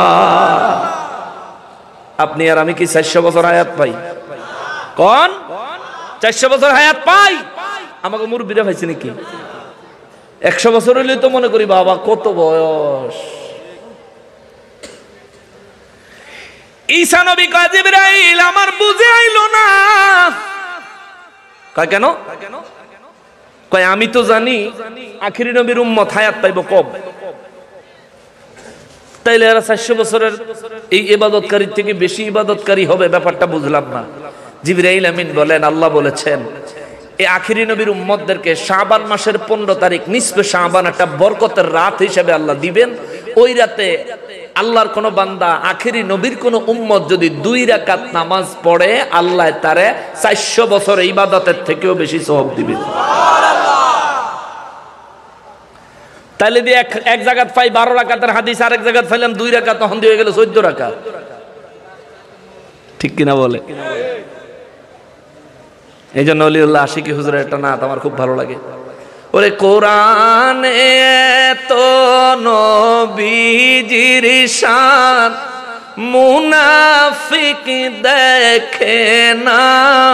আপনি আর আমি কি 400 বছর হায়াত পাই? কোন 400 বছর হায়াত পাই? আমাকে মুরব্বিরা পাইছে নাকি? 100 বছর হইলে তো মনে করি বাবা কত বয়স। ঈসা নবী কয়, জিবরাইল আমার বুঝে আইলো না। কয় কেন? কয় আমি তো জানি আখিরি নবীর উম্মত হায়াত পাইব কব, তাইলে এরা 400 বছরের এই ইবাদতকারী থেকে বেশি ইবাদতকারী হবে, ব্যাপারটা বুঝলাম না। জিবরাইল আমিন বলেন, আল্লাহ বলেছেন এই আখিরি নবীর উম্মতদেরকে শাবান মাসের 15 তারিখ নিসফে শাবান একটা বরকতের রাত হিসেবে আল্লাহ দিবেন। ওই রাতে আল্লাহর কোন বান্দা আখিরি নবীর কোন উম্মত যদি 2 রাকাত নামাজ পড়ে, আল্লাহ তারে 400 বছর ইবাদতের থেকেও বেশি সওয়াব দিবেন। তাহলে দিয়ে এক জায়গাত পাই 12 রাকাতের হাদিস, আরেক জায়গাত পাইলাম 2 রাকাত, তখন দিয়ে গেল 14 রাকাত। ঠিক কিনা বলে? এই জন্য অলিউল্লাহ আশিকি হুজুরের একটা নাত আমার খুব ভালো লাগে। ওরে কোরআনে তো নবীজির শান মুনাফিক দেখে না,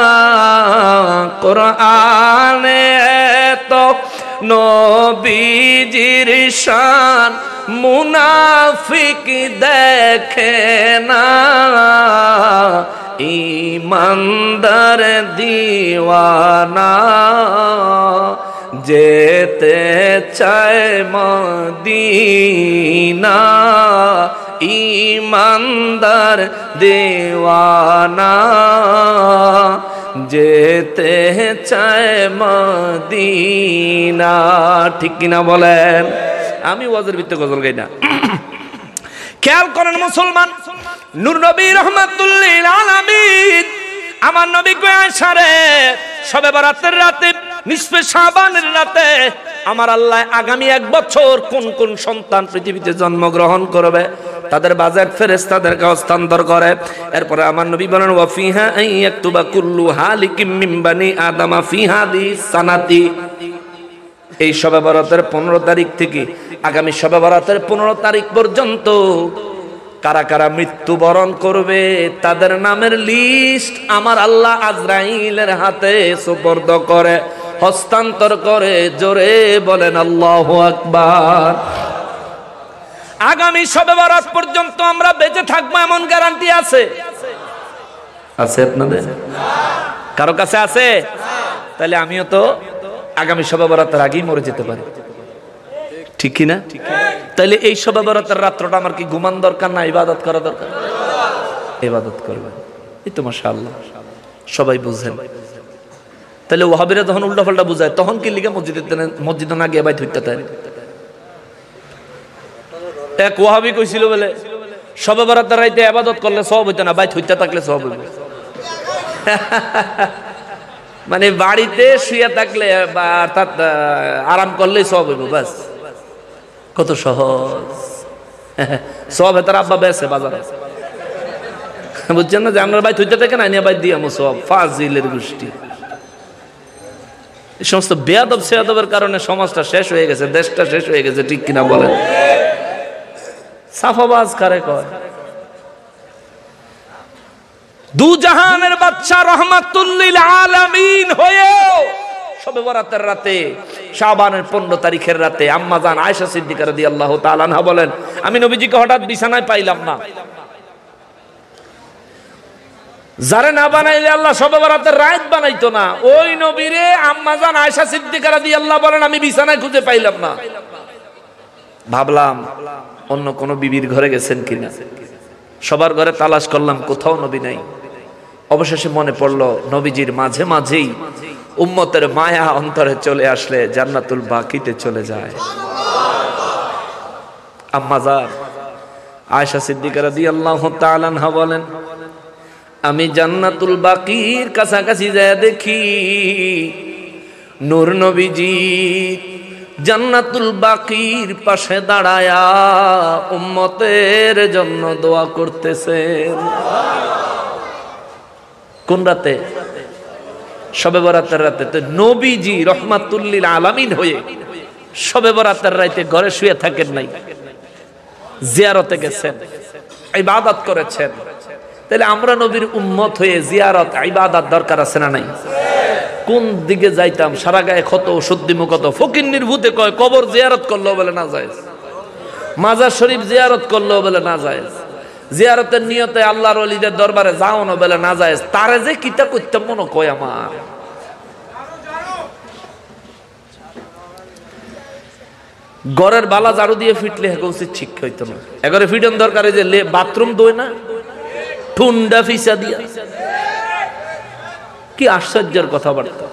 কোরআনে তো নবীজির শান মুনাফিক দেখে না, ইমানদার দিওয়ানা যেতে চায় মদিনা, ইমানদার দিওয়ানা যেতে চায় মদিনা। ঠিক কিনা বলেন? আমি ওয়াজের ভিত্তিতে গজল গাই না। খেয়াল করেন মুসলমান, নূর নবী রাহমাতুল লিল আলামিন আমার নবী কয়, আয়েশা রে শবে বরাতের রাতে নিসফে শাবানের রাতে আমার আল্লাহ আগামী 1 বছর কোন কোন সন্তান পৃথিবীতে জন্মগ্রহণ করবে তাদের বাজেট ফেরেশতাদেরকে হস্তান্তর করে। এরপরে আমার নবী বলেন, ওয়া ফিহা আইয়াকতুবা কুল্লু হালিকিম মিন বানি আদামা ফি হাদিস সানাতি। এই শবে বরাতের 15 তারিখ থেকে আগামী শবে বরাতের 15 তারিখ পর্যন্ত কারা কারা মৃত্যুবরণ করবে তাদের নামের লিস্ট আমার আল্লাহ আজরাইলের হাতে সুপর্দ করে, হস্তান্তর করে। জোরে বলেন আল্লাহু আকবার। আগামী শবে বরাত পর্যন্ত আমরা বেঁচে থাকবো এমন গ্যারান্টি আছে? আছে আপনাদের? কারো কাছে আছে? তাহলে আমিও তো আগামী শবে বরাতের আগেই মরে যেতে পারি। ঠিক কিনা? তাইলে এই শবে বরাতের রাত্রটা আমার কি ঘুমান দরকার না ইবাদত করা দরকার? ইবাদত করবেন। এই তো মাশাআল্লাহ সবাই বুঝেন। তাহলে ওয়াহাবিরা যখন উল্টা পাল্টা বুঝায় তখন কি লিগে মসজিদে না গিয়ে বাইত হইতে তাই? এক ওয়াহাবি কইছিল বলে শবে বরাতের রাতে ইবাদত করলে সওয়াব হইতো না, বাইত হইতে থাকলে সওয়াব হইবে। মানে বাড়িতে শুয়ে থাকলে বা অর্থাৎ আরাম করলেই সওয়াব হইব, বাস। কত সহজ। সওয়াব হেতার আব্বা বেছে বাজারে, বুঝছেন না? যে আমরা বাইত হইতে থাকে না নিয়ে বাইত দিয়ে আমো সওয়াব। ফাজিলের গোষ্ঠী। এই সমস্ত বেয়াদব সেয়াদবের কারণে সমাজটা শেষ হয়ে গেছে, দেশটা শেষ হয়ে গেছে, ঠিক কিনা বলেন? সাফাবাজ কারে কয়? দু জাহানের বাদশা রহমাতুল লিল আলামিন হয়েও শবে বরাতের রাতে শাবানের 15 তারিখের রাতে আম্মা জান আয়েশা সিদ্দিকা রাদিয়াল্লাহু তাআলা আনহা বলেন, আমি নবীজিকে হঠাৎ বিছানায় পাইলাম না। যারে না বানাইলে আল্লাহ শবে বরাতের রাত বানাইতো না, ওই নবীরে আম্মা জান আয়েশা সিদ্দিকা রাদিয়াল্লাহু বলেন আমি বিছানায় খুঁজে পাইলাম না। ভাবলাম অন্য কোন বিবির ঘরে গেছেন কিনা, সবার ঘরে তালাশ করলাম, কোথাও নবী নাই। অবশেষে মনে পড়লো নবীজির মাঝে মাঝেই উম্মতের মায়া অন্তরে চলে আসলে জান্নাতুল বাকিতে চলে যায়। আম্মা জান আয়েশা সিদ্দিকা রাদিয়াল্লাহু তাআলা আনহা বলেন, আমি জান্নাতুল বাকির কাছাকাছি যায় দেখি নূর নবীজি জান্নাতুল বাকির পাশে দাঁড়ায়া উম্মতের জন্য দোয়া করতেছেন। কোন রাতে? শবে বরাতের রাতে। তো নবীজি রহমাতুল লিল আলামিন হয়ে শবে বরাতের রাতে ঘরে শুয়ে থাকেন নাই, জিয়ারতে গেছেন, ইবাদত করেছেন। তাহলে আমরা নবীর উম্মত হয়ে জিয়ারত ইবাদত দরকার আছে না নাই? কোন দিকে যাইতাম, সারা গায়ে ক্ষত, শুদ্ধি মুখত, ফকিন্নির ভূতে কয় কবর জিয়ারত করলেও বলে না যায়, মাজার শরীফ জিয়ারত করলেও বলে না যায়, জিয়ারতের নিয়তে আল্লাহর ওলিদের দরবারে যাও না বলে না যায়। তারে যে কিতা করতাম মনে কয় আমার। ঘরের বালা ঝাড়ু দিয়ে ফিটলে হেকে উচিত শিক্ষা হইতো না। এগারে ফিটন দরকার যে বাথরুম দোয় না ঠুন্ডা ফিসা দিয়া। কি আশ্চর্যের কথাবার্তা।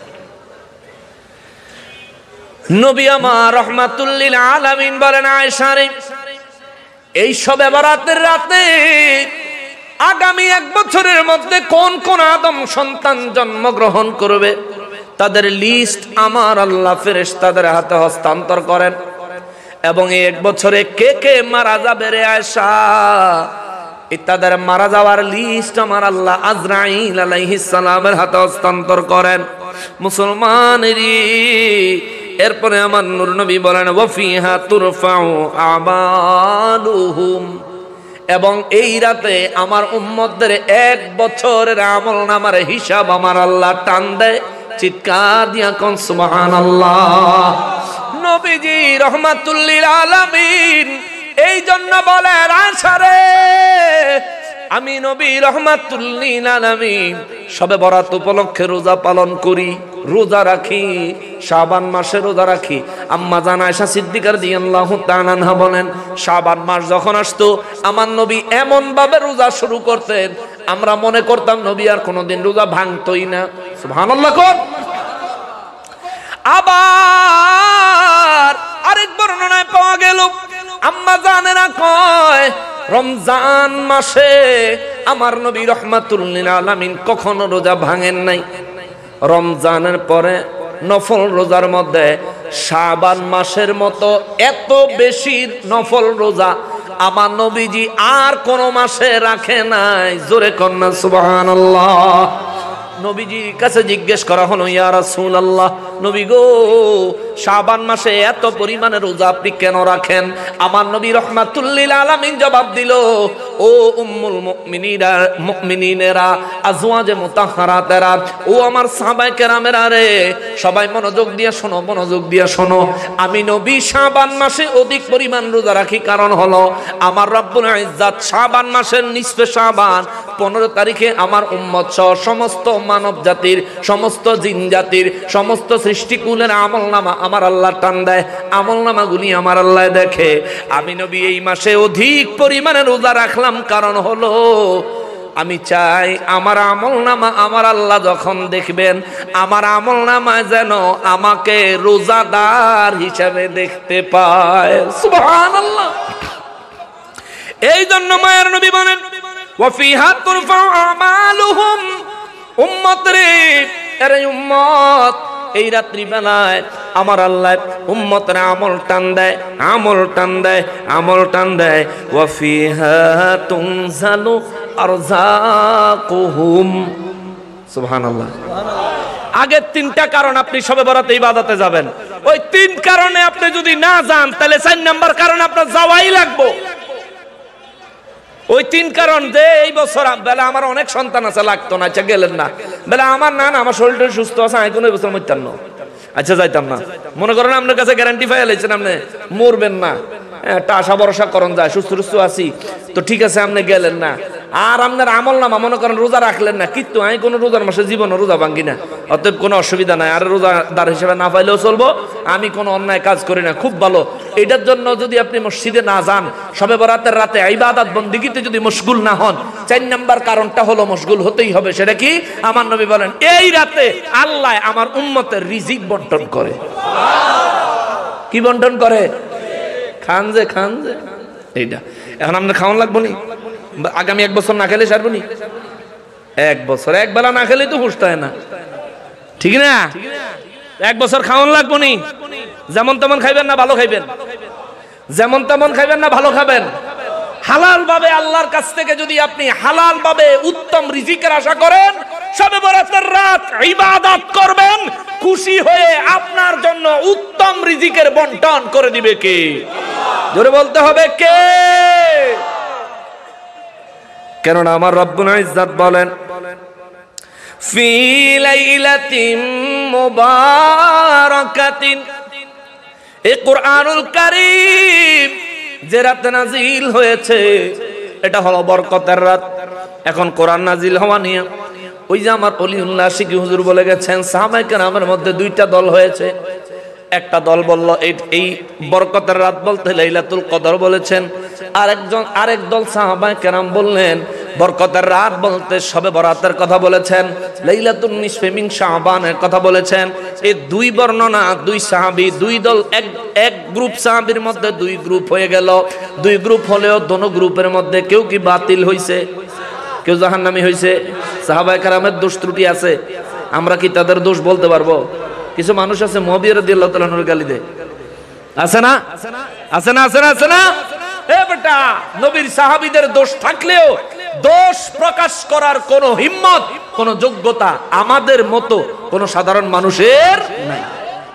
নবী আমার রহমাতুল লিল আলামিন বলেন, আয়েশা রে এই শবে বরাতের রাতে আগামী 1 বছরের মধ্যে কোন কোন আদম সন্তান জন্মগ্রহণ করবে তাদের লিস্ট আমার আল্লাহ ফেরেশতাদের হাতে হস্তান্তর করেন, এবং এই 1 বছরে কে কে মারা যাবে রে আয়েশা তাদের মারা যাওয়ার লিস্ট আমার আল্লাহ আজরাইল আলাইহিস সালামের হাতে হস্তান্তর করেন। মুসলমানেরই এরপরে আমার নূর নবী বলেন, ওয়াফিহা তুরফাউ আমালুহুম, এবং এই রাতে আমার উম্মতদের 1 বছরের আমল নামার হিসাব আমার আল্লাহ টান দেয়। চিৎকার দিয়া কোন সুবহানাল্লাহ। নবীজি রহমাতুল লিল আলামিন এই জন্য বলেন, আয়েশা রে আমি নবী রহমাতুল লিল আলামিন শবে বরাত উপলক্ষে রোজা পালন করি, রোজা রাখি, শাবান মাসে রোজা রাখি। আম্মা জান আয়েশা সিদ্দিকা রাদিয়াল্লাহু তাআলা আনহা বলেন, শাবান মাস যখন আসতো আমার নবী এমন ভাবে রোজা শুরু করতেন আমরা মনে করতাম নবী আর কোনোদিন রোজা ভাঙতই না। সুবহানাল্লাহ। কোন আবার আরেক বর্ণনায় পাওয়া গেল আম্মা জানেরা কয় রমজান মাসে আমার নবী রহমাতুল লিল আলামিন কখনো রোজা ভাঙেন নাই। রমজানের পরে নফল রোজার মধ্যে শাবান মাসের মতো এত বেশি নফল রোজা আমার নবীজি আর কোন মাসে রাখে নাই। জোরে কন্যা সুবহানাল্লাহ। নবীজির কাছে জিজ্ঞেস করা হলো, ইয়া রাসূলুল্লাহ নবী গো শাবান মাসে এত পরিমাণে রোজা আপনি কেন রাখেন? আমার নবী রহমাতুল লিল আলামিন জবাব দিল, ও উম্মুল মুমিনিনেরা, আজওয়াজে মুতাহহারাতেরা, ও আমার সাহাবায়ে কেরামেরা রে, সবাই মনোযোগ দিয়ে শোনো, মনোযোগ দিয়ে শোনো। আমি নবী শাবান মাসে অধিক পরিমাণ রোজা রাখি, কারণ হলো আমার রব্বুল ইজ্জাত শাবান মাসের নিসফে শাবান 15 তারিখে আমার উম্মত সহ সমস্ত মানব জাতির, সমস্ত জিন জাতির, সমস্ত সৃষ্টিকুলের আমলনামা আমার আল্লাহ টান দেয়, আমলনামাগুলি আমার আল্লাহ দেখে। আমি নবী এই মাসে অধিক পরিমাণে রোজা রাখলাম, কারণ হলো আমি চাই আমার আমলনামা আমার আল্লাহ যখন দেখবেন, আমার আমলনামা যেন আমাকে রোজাদার হিসাবে দেখতে পায়। সুবহানাল্লাহ। এই জন্য মায়ের নবী বলেন, ওয়া ফিহা তুরফাউ আমালুহুম। উম্মত রে, আরে উম্মত, এই রাত্রি বেলায় আমার আল্লাহ উম্মতের আমল টান দেয়, আমল টান দেয়, আমল টান দেয়। ওয়া ফিহা তুনজালু আরযাকুহুম। সুবহানাল্লাহ। আগের 3টা কারণ আপনি শবে বরাতে ইবাদতে যাবেন, ওই 3 কারণে আপনি যদি না যান তাহলে 4 নাম্বার কারণ আপনার যাওয়াই লাগবে। ওই 3 কারণ যে এই বছর বেলা আমার অনেক সন্তান আছে, লাগতো না, আচ্ছা গেলেন না, বেলা আমার না আমার শরীরটা সুস্থ আছে, আমি কোনো বছর মরতাম না, আচ্ছা যাইতাম না। মনে করেন আপনার কাছে গ্যারান্টি পাই লাইছেন আপনি মরবেন না, একটা আশা ভরসা করন যায় সুস্থ সুস্থ আছি তো ঠিক আছে, আপনি গেলেন না। আর আপনার আমল নামা মনে করেন রোজা রাখলেন না, কিন্তু আমি কোনো রোজার মাসে জীবনে রোজা ভাঙ্গি না, অতএব কোনো অসুবিধা নাই, আর রোজাদার হিসেবে না পাইলেও চলবো, আমি কোনো অন্যায় কাজ করি না, খুব ভালো। এটার জন্য যদি আপনি মসজিদে না যান, শবে বরাতের রাতে ইবাদত বন্দেগীতে যদি মশগুল না হন, 4 নাম্বার কারণটা হলো মশগুল হতেই হবে। সেটা কি? আমার নবী বলেন, এই রাতে আল্লাহ আমার উম্মতের রিজিক বন্টন করে। কি বন্টন করে? খান যে এইটা। এখন আপনার খাওয়ান লাগবো নি? আগামী 1 বছর না খেলে সারবো নি? 1 বছর এক বেলা না খেলে তো পুষতে হয় না, ঠিক না? 1 বছর খাওয়ান লাগবো নি? যেমন তেমন খাইবেন না ভালো খাইবেন, যেমন তেমন খাইবেন না ভালো খাবেন। হালাল ভাবে আল্লাহর কাছ থেকে যদি আপনি হালাল ভাবে উত্তম রিজিকের আশা করেন, শবে বরাতের রাত ইবাদত করবেন, খুশি হয়ে আপনার জন্য উত্তম রিজিকের বন্টন করে দিবে কে? জোরে বলতে হবে কে? কেননা আমার রব্বুল ইজ্জত বলেন, ফি লাইলাতিন মুবারাকাতিন, এই কুরআনুল কারীম যে রাতে নাজিল হয়েছে এটা হলো বরকতের রাত। এখন কোরআন নাজিল হওয়া নিয়ে ওই যে আমার অলিউল্লাহ শিকি হুজুর বলে গেছেন, সাহাবায়ে কেরামের মধ্যে 2টা দল হয়েছে। একটা দল বলল এই বরকতের রাত বলতে লাইলাতুল কদর বলেছেন, আরেক দল সাহাবায়ে কেরাম বললেন বরকতের রাত বলতে শবে বরাতের কথা বলেছেন, লাইলাতুন নিসফে মিন শাবানের কথা বলেছেন। এই 2 বর্ণনা, 2 সাহাবী, 2 দল, এক গ্রুপ সাহাবীর মধ্যে 2 গ্রুপ হয়ে গেল। 2 গ্রুপ হলেও দোনো গ্রুপের মধ্যে কেউ কি বাতিল হইছে, কেউ জাহান্নামী হইছে। সাহাবায়ে কেরামের দোষ ত্রুটি আছে, আমরা কি তাদের দোষ বলতে পারবো? কিছু মানুষ আছে মুআবিয়া রাদিয়াল্লাহু তাআলা আনহুর গালি দেয়, আছে না? আছে না? আছে না? আছে না? এ বেটা, নবীর সাহাবীদের দোষ থাকলেও দোষ প্রকাশ করার কোন হিম্মত, কোন যোগ্যতা আমাদের মতো কোন সাধারণ মানুষের নাই।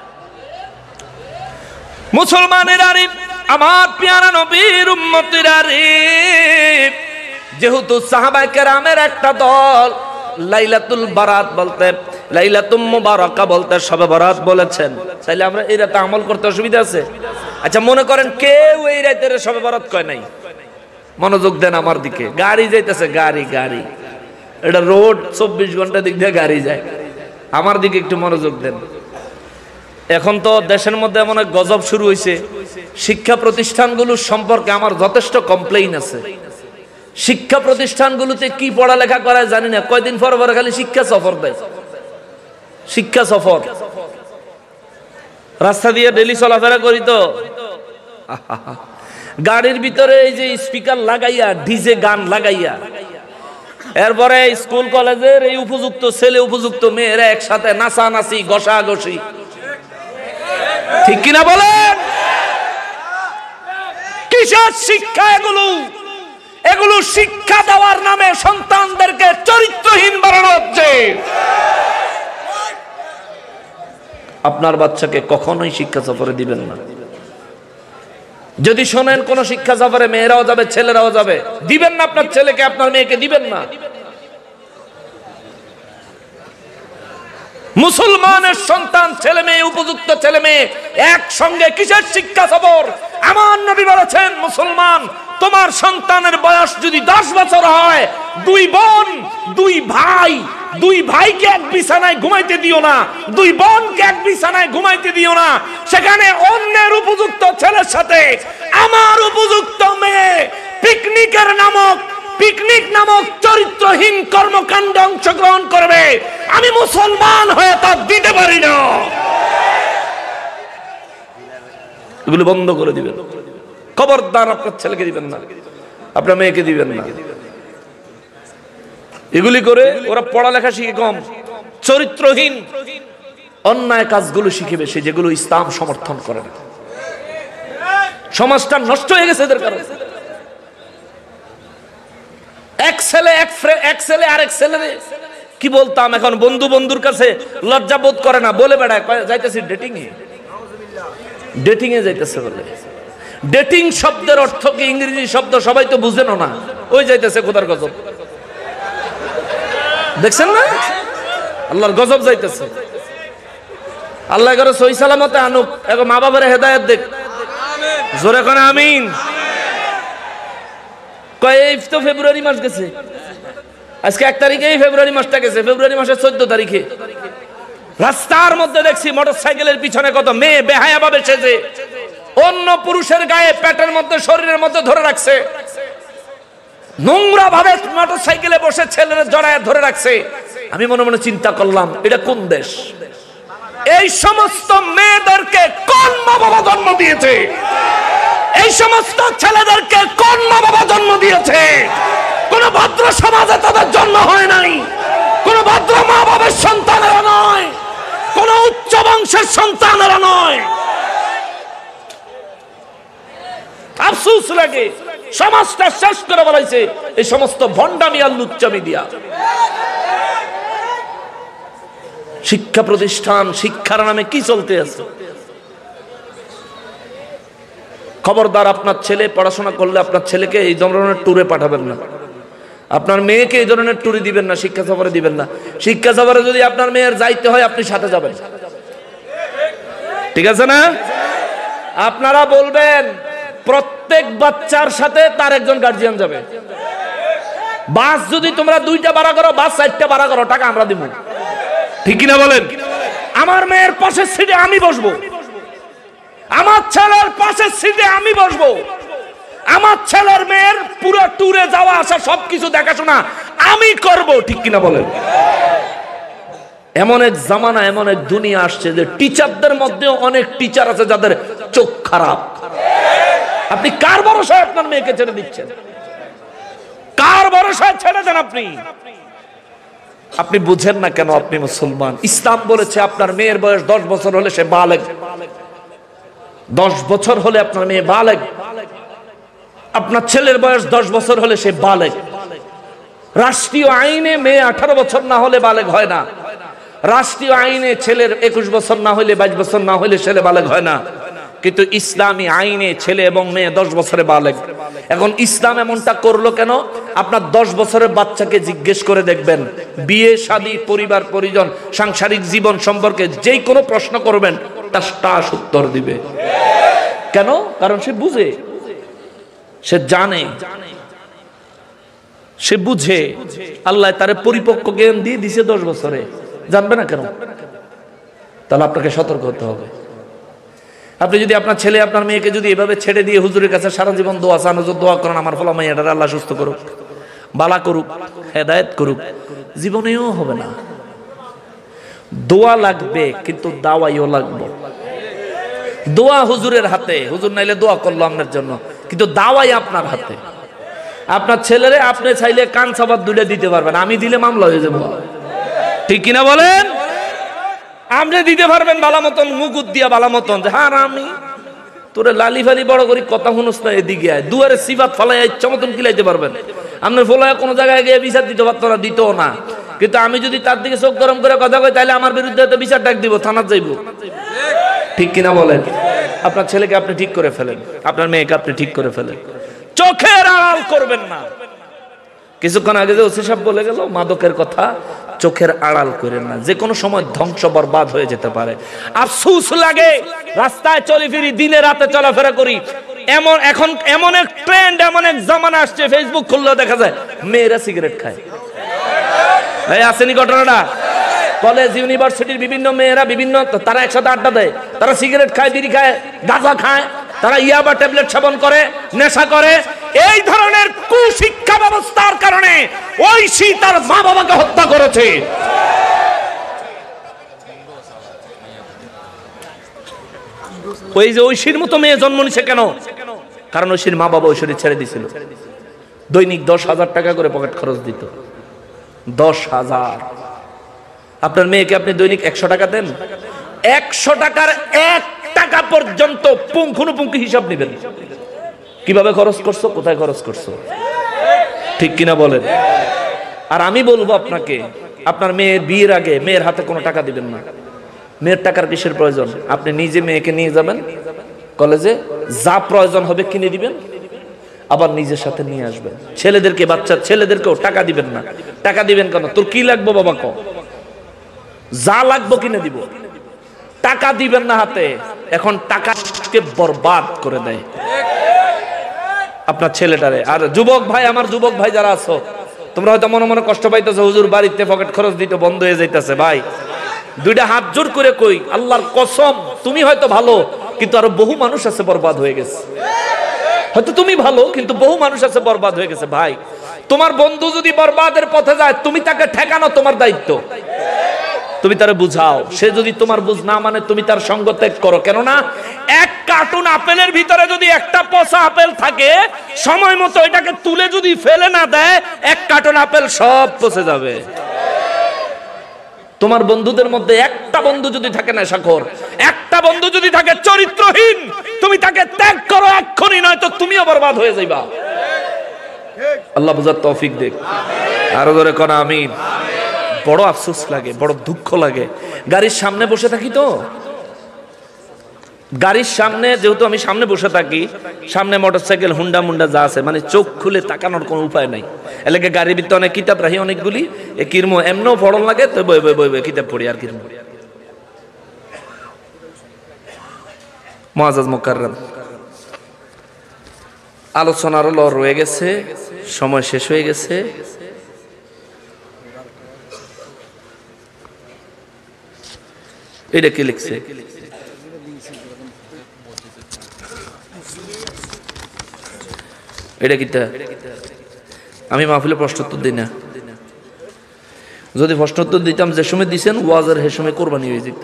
মুসলমানেরা রে, আমার পেয়ারা নবীর উম্মতেরা রে, যেহেতু সাহাবায়ে কেরামের একটা দল লাইলাতুল বারাত বলতে, লাইলাতুম মুবারাকা বলতে শবে বরাত বলেছেন, তাইলে আমরা এই রাতে আমল করতে অসুবিধা আছে? আচ্ছা মনে করেন কেউ এই রাতের শবে বরাত কয় নাই, মনোযোগ দেন আমার দিকে। গাড়ি যাইতেছে, গাড়ি এটা রোড, 24 ঘন্টা দিক দিয়ে গাড়ি যায়, আমার দিকে একটু মনোযোগ দেন। এখন তো দেশের মধ্যে এমন এক গজব শুরু হয়েছে, শিক্ষা প্রতিষ্ঠানগুলো সম্পর্কে আমার যথেষ্ট কমপ্লেইন আছে। শিক্ষা প্রতিষ্ঠানগুলোতে কি পড়ালেখা করায় জানি না, কয়দিন পর খালি শিক্ষা সফর দেয়, শিক্ষা সফর। রাস্তা দিয়ে ডেলি চলাফেরা করি তো, গাড়ির ভিতরে এই যে স্পিকার লাগাইয়া, ডিজে গান লাগাইয়া, এরপরে স্কুল কলেজের এই উপযুক্ত ছেলে উপযুক্ত মেয়েরা একসাথে নাচানাচি, ঘষাঘষি, ঠিক কিনা বলেন? কিসের শিক্ষা এগুলো? এগুলো শিক্ষা দেওয়ার নামে সন্তানদেরকে চরিত্রহীন বানানো হচ্ছে। আপনার বাচ্চাকে কখনোই শিক্ষা সফরে দিবেন না। যদি শোনেন কোন শিক্ষা সফরে মেয়েরাও যাবে, ছেলেরাও যাবে, দিবেন না আপনার ছেলেকে, আপনার মেয়েকে দিবেন না। মুসলমানের সন্তান, ছেলে মেয়ে, উপযুক্ত ছেলে মেয়ে একসঙ্গে কিসের শিক্ষা সফর? আমার নবী বলেছেন মুসলমান তোমার সন্তানের বয়স যদি 10 বছর হয়, 2 বোন 2 ভাই, 2 ভাইকে এক বিছানায় ঘুমাইতে দিও না, 2 বোনকে এক বিছানায় ঘুমাইতে দিও না। সেখানে অন্যের উপযুক্ত ছেলের সাথে আমার উপযুক্ত মেয়ে পিকনিক নামক চরিত্রহীন কর্মকাণ্ডে অংশগ্রহণ করবে। আমি মুসলমান হয়ে তা দিতে পারি না। এগুলো বন্ধ করে দিবেন। খবরদার আপনার ছেলেকে দিবেন না, আপনার মেয়েকে দিবেন না। এগুলি করে ওরা পড়ালেখা শিখে কম, চরিত্রহীন অন্যায় কাজগুলো শিখে বেশি, যেগুলো ইসলাম সমর্থন করে না। সমাজটা নষ্ট হয়ে গেছে এদের কারণে। এক ছেলে আরেক ছেলে কি বলতাম, এখন বন্ধুর কাছে লজ্জা বোধ করে না, বলে বেড়ায় যাইতেছি ডেটিং এ যাইতেছে বলে। ডেটিং শব্দের অর্থ কি ইংরেজি শব্দ, সবাই তো বুঝেন না। ওই যাইতেছে খোদার গজব, দেখছেন না? আল্লাহর গজব যাইতেছে। আল্লাহ করে সহি সালামতে আনুক, এখন মা বাবার হেদায়েত দেখ, জোরে কোন আমিন। এই তো ফেব্রুয়ারি মাস গেছে, আজকে 1 তারিখে ফেব্রুয়ারি মাসটা গেছে। ফেব্রুয়ারি মাসের 14 তারিখে রাস্তার মধ্যে দেখছি মোটরসাইকেলের পিছনে কত মেয়ে বেহায়া ভাবে সেজে অন্য পুরুষের গায়ে, পেটের মধ্যে, শরীরের মধ্যে ধরে রাখছে, নোংরা ভাবে মোটরসাইকেলে বসে ছেলের জড়ায় ধরে রাখছে। আমি মনে মনে চিন্তা করলাম, এটা কোন দেশ? এই সমস্ত মেয়েদেরকে কোন মা বাবা জন্ম দিয়েছে? এই সমস্ত ছেলেদেরকে কোন মা বাবা জন্ম দিয়েছে? কোন ভদ্র সমাজে তাদের জন্ম হয় নাই, কোন ভদ্র মা বাবার সন্তানেরা নয়, কোন উচ্চ বংশের সন্তানেরা নয়। আফসোস লাগে, সমাজটা শেষ করে বলাইছে এই সমস্ত ভণ্ডামি আর লুচ্চামি দিয়া। শিক্ষা প্রতিষ্ঠান, শিক্ষার নামে কি চলতে আছে? খবরদার, আপনার ছেলে পড়াশোনা করলে আপনার ছেলেকে এই ধরনের ট্যুরে পাঠাবেন না, আপনার মেয়েকে এই ধরনের ট্যুরে দিবেন না, শিক্ষা সফরে দিবেন না। শিক্ষা সফরে যদি আপনার মেয়ের যাইতে হয়, আপনি সাথে যাবেন, ঠিক আছে না? আপনারা বলবেন প্রত্যেক বাচ্চার সাথে তার একজন গার্জিয়ান যাবে। বাস যদি তোমরা 2টা ভাড়া করো, বাস 4টা ভাড়া করো, টাকা আমরা দিব, ঠিক কিনা বলেন? আমার মেয়ের পাশের সিটে আমি বসবো, আমার ছেলের পাশের সিটে আমি বসবো, আমার ছেলের মেয়ের পুরো ট্যুরে যাওয়া আসা সবকিছু দেখাশোনা আমি করব, ঠিক কিনা বলেন? এমন এক জামানা, এমন এক দুনিয়া আসছে যে টিচারদের মধ্যেও অনেক টিচার আছে যাদের চোখ খারাপ। আপনি কার ভরসায় আপনার মেয়েকে ছেড়ে দিচ্ছেন? কার ভরসায় ছেড়ে দেন আপনি? আপনি বুঝেন না কেন? আপনি মুসলমান। ইসলাম বলেছে আপনার মেয়ের বয়স 10 বছর হলে সে বালেগ। 10 বছর হলে আপনার মেয়ে বালেগ, আপনার ছেলের বয়স 10 বছর হলে সে বালেগ। রাষ্ট্রীয় আইনে মেয়ে 18 বছর না হলে বালেগ হয় না। রাষ্ট্রীয় আইনে ছেলের 21 বছর না হলে, 22 বছর না হলে ছেলে বালেগ হয় না। কিন্তু ইসলামী আইনে ছেলে এবং মেয়ে 10 বছরে বালেগ। এখন ইসলাম এমনটা করলো কেন? আপনার 10 বছরের বাচ্চাকে জিজ্ঞেস করে দেখবেন, বিয়ে শাদী, পরিবার পরিজন, সাংসারিক জীবন সম্পর্কে যেই কোনো প্রশ্ন করবেন তার উত্তর দিবে। কেন? কারণ সে বুঝে, সে জানে, সে বুঝে। আল্লাহ তারে পরিপক্ক জ্ঞান দিয়ে দিছে 10 বছরে, জানবে না কেন? তাহলে আপনাকে সতর্ক হতে হবে। আপনি যদি আপনার ছেলে আপনার মেয়েকে যদি এভাবে ছেড়ে দিয়ে হুজুরের কাছে সারা জীবন দোয়া চান, হুজুর দোয়া করেন আমার ফলা মাইয়াটারে আল্লাহ সুস্থ করুক, বালা করুক, হেদায়েত করুক, জীবনেও হবে না। দোয়া লাগবে, কিন্তু দাওয়াইও লাগবে। দোয়া হুজুরের হাতে, হুজুর নাইলে দোয়া করলো আপনার জন্য, কিন্তু দাওয়াই আপনার হাতে। আপনার ছেলেরে আপনি চাইলে কান সাবাদ 2টা দিতে পারবেন, আমি দিলে মামলা হয়ে যাবো, ঠিক কিনা বলেন? আপনি দিতে পারবেন বালা মতন, মুকুট দিয়া বালা মতন, যে হ্যাঁ আমি তোরে লালি ফালি বড় করি, কথা শুনুস না, এদিকে আয়, দুয়ারে সিফাত ফালাই ইচ্ছা মতন কিলাইতে পারবেন। আপনার ফলায় কোনো জায়গায় গিয়ে বিচার দিতে পারতো না, দিত না। কিন্তু আমি যদি তার দিকে চোখ গরম করে কথা কই, তাহলে আমার বিরুদ্ধে তো বিচার ডাক দিব, থানাত যাইব, ঠিক কিনা বলেন? আপনার ছেলেকে আপনি ঠিক করে ফেলেন, আপনার মেয়েকে আপনি ঠিক করে ফেলেন, চোখের আড়াল করবেন না। কিছুক্ষণ আগে যে ওসি সাহেব বলে গেল মাদকের কথা, চোখের আড়াল করেন না, যে কোনো সময় ধ্বংস বরবাদ হয়ে যেতে পারে। আফসোস লাগে, রাস্তায় চলে ফিরি, দিনে রাতে চলাফেরা করি, এখন এমন এক ট্রেন্ড, এমন এক জামানা আসছে, ফেসবুক খুললেও দেখা যায় মেয়েরা সিগারেট খায়। এই আসেনি ঘটনাটা? কলেজ ইউনিভার্সিটির বিভিন্ন মেয়েরা তারা একসাথে আড্ডা দেয়, তারা সিগারেট খায়, বিড়ি খায়, গাঁজা খায়, তারা ইয়াবা ট্যাবলেট সেবন করে, নেশা করে। এই ধরনের কুশিক্ষা ব্যবস্থার কারণে ঐশী তার মা বাবাকে হত্যা করেছে। ওই যে ঐশীর মতো মেয়ে জন্ম নিছে কেন? কারণ ঐশীর মা বাবা ঐশ্বরী ছেড়ে দিছিল। দৈনিক 10,000 টাকা করে পকেট খরচ দিত। 10,000। আপনার মেয়েকে আপনি দৈনিক 100 টাকা দেন, 100 টাকার 1 টাকা পর্যন্ত পুঙ্খানুপুঙ্খ হিসাব নেবেন। কিভাবে খরচ করছো, কোথায় খরচ করছো, ঠিক কিনা বলেন? আর আমি বলবো আপনাকে, আপনার মেয়ের বিয়ের আগে মেয়ের হাতে কোনো টাকা দিবেন না। মেয়ের টাকার কিসের প্রয়োজন? আপনি নিজে মেয়েকে নিয়ে যাবেন কলেজে, যা প্রয়োজন হবে কিনে দিবেন, আবার নিজের সাথে নিয়ে আসবেন। ছেলেদেরকে, বাচ্চা ছেলেদেরকেও টাকা দিবেন না। টাকা দিবেন কেন? তোর কি লাগবে বাবা কো, যা লাগবে কিনে দিব। টাকা দিবেন না হাতে। এখন টাকাকে বরবাদ করে দেয় আপনার ছেলেটারে। আর যুবক ভাই, আমার যুবক ভাই যারা আছো, তোমরা হয়তো মনে মনে কষ্ট পাইতেছো, হুজুর বাড়িতে পকেট খরচ দিতে বন্ধ হয়ে যাইতেছে। ভাই, দুইটা হাত জোর করে কই, আল্লাহর কসম, তুমি হয়তো ভালো, কিন্তু আরো বহু মানুষ আছে বরবাদ হয়ে গেছে। হয়তো তুমি ভালো, কিন্তু বহু মানুষ আছে বরবাদ হয়ে গেছে। ভাই, তোমার বন্ধু যদি বরবাদের পথে যায়, তুমি তাকে ঠেকানো তোমার দায়িত্ব। তুমি তারে বুঝাও। সে যদি তোমার বুঝ না মানে, তুমি তার সঙ্গ ত্যাগ করো। কেননা এক কার্টুন আপেলের ভিতরে যদি একটা পচা আপেল থাকে, সময় মতো এটাকে তুলে যদি ফেলে না দেয়, এক কার্টুন আপেল সব পচে যাবে। তোমার বন্ধুদের মধ্যে একটা বন্ধু যদি থাকে নেশাখোর, একটা বন্ধু যদি থাকে চরিত্রহীন, তুমি তাকে ত্যাগ করো এক্ষুনি, নয়তো তুমিও বরবাদ হয়ে যাইবা। আল্লাহ বুঝার তৌফিক দেখ। আরো ধরে কোন আমিন। বড় আফসোস লাগে, বড় দুঃখ লাগে। গাড়ির সামনে বসে থাকি তো, গাড়ির সামনে যেহেতু আমি সামনে বসে থাকি, সামনে মোটরসাইকেল, হুন্ডা মুন্ডা যা আছে, মানে চোখ খুলে তাকানোর কোনো উপায় নাই। এলাকা গাড়ির ভিতরে অনেক কিতাব রাখি, অনেকগুলি এ কিরমো এমনও পড়ন লাগে, তো বই বই বই বই কিতাব পড়ি আর কিরমো। মুআজ্জাজ মুকাররম, আলোচনার রয়ে গেছে, সময় শেষ হয়ে গেছে। এটা কি লিখছে? এটা কিতা? আমি মাহফিলে প্রশ্নোত্তর দিই না। যদি প্রশ্নোত্তর দিতাম, যে সময় দিছেন ওয়াজের হে সময় কোরবানি হয়ে যেত।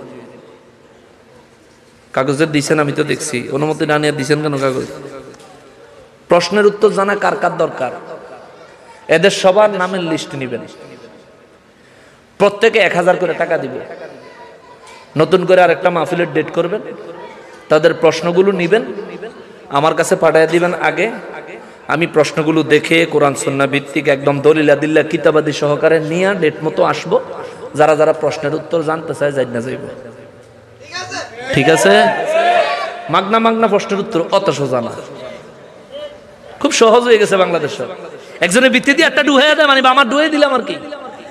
কাগজের দিছেন আমি তো দেখছি, অনুমতি না নিয়ে দিছেন কেন কাগজ? প্রশ্নের উত্তর জানা কার কার দরকার? এদের সবার নামের লিস্ট নিবেন, প্রত্যেকে 1000 করে টাকা দিবে। নতুন করে আরেকটা মাহফিলের ডেট করবেন, তাদের প্রশ্নগুলো নিবেন, আমার কাছে পাঠিয়ে দিবেন। আগে আমি প্রশ্নগুলো দেখে কোরআন সুন্নাহ ভিত্তিক একদম দলিল আদিল্লা কিতাবাদি সহকারে নিয়ে ডেট মতো আসবো। যারা যারা প্রশ্নের উত্তর জানতে চায় যাই না যাইব, ঠিক আছে? মাগনা মাগনা প্রশ্নের উত্তর অত সোজা না, খুব সহজ হয়ে গেছে বাংলাদেশ। একজনের ভিত্তি দিয়ে একটা ডুহাইয়া দেয়, মানে আমার ডুহাই দিলাম আর কি।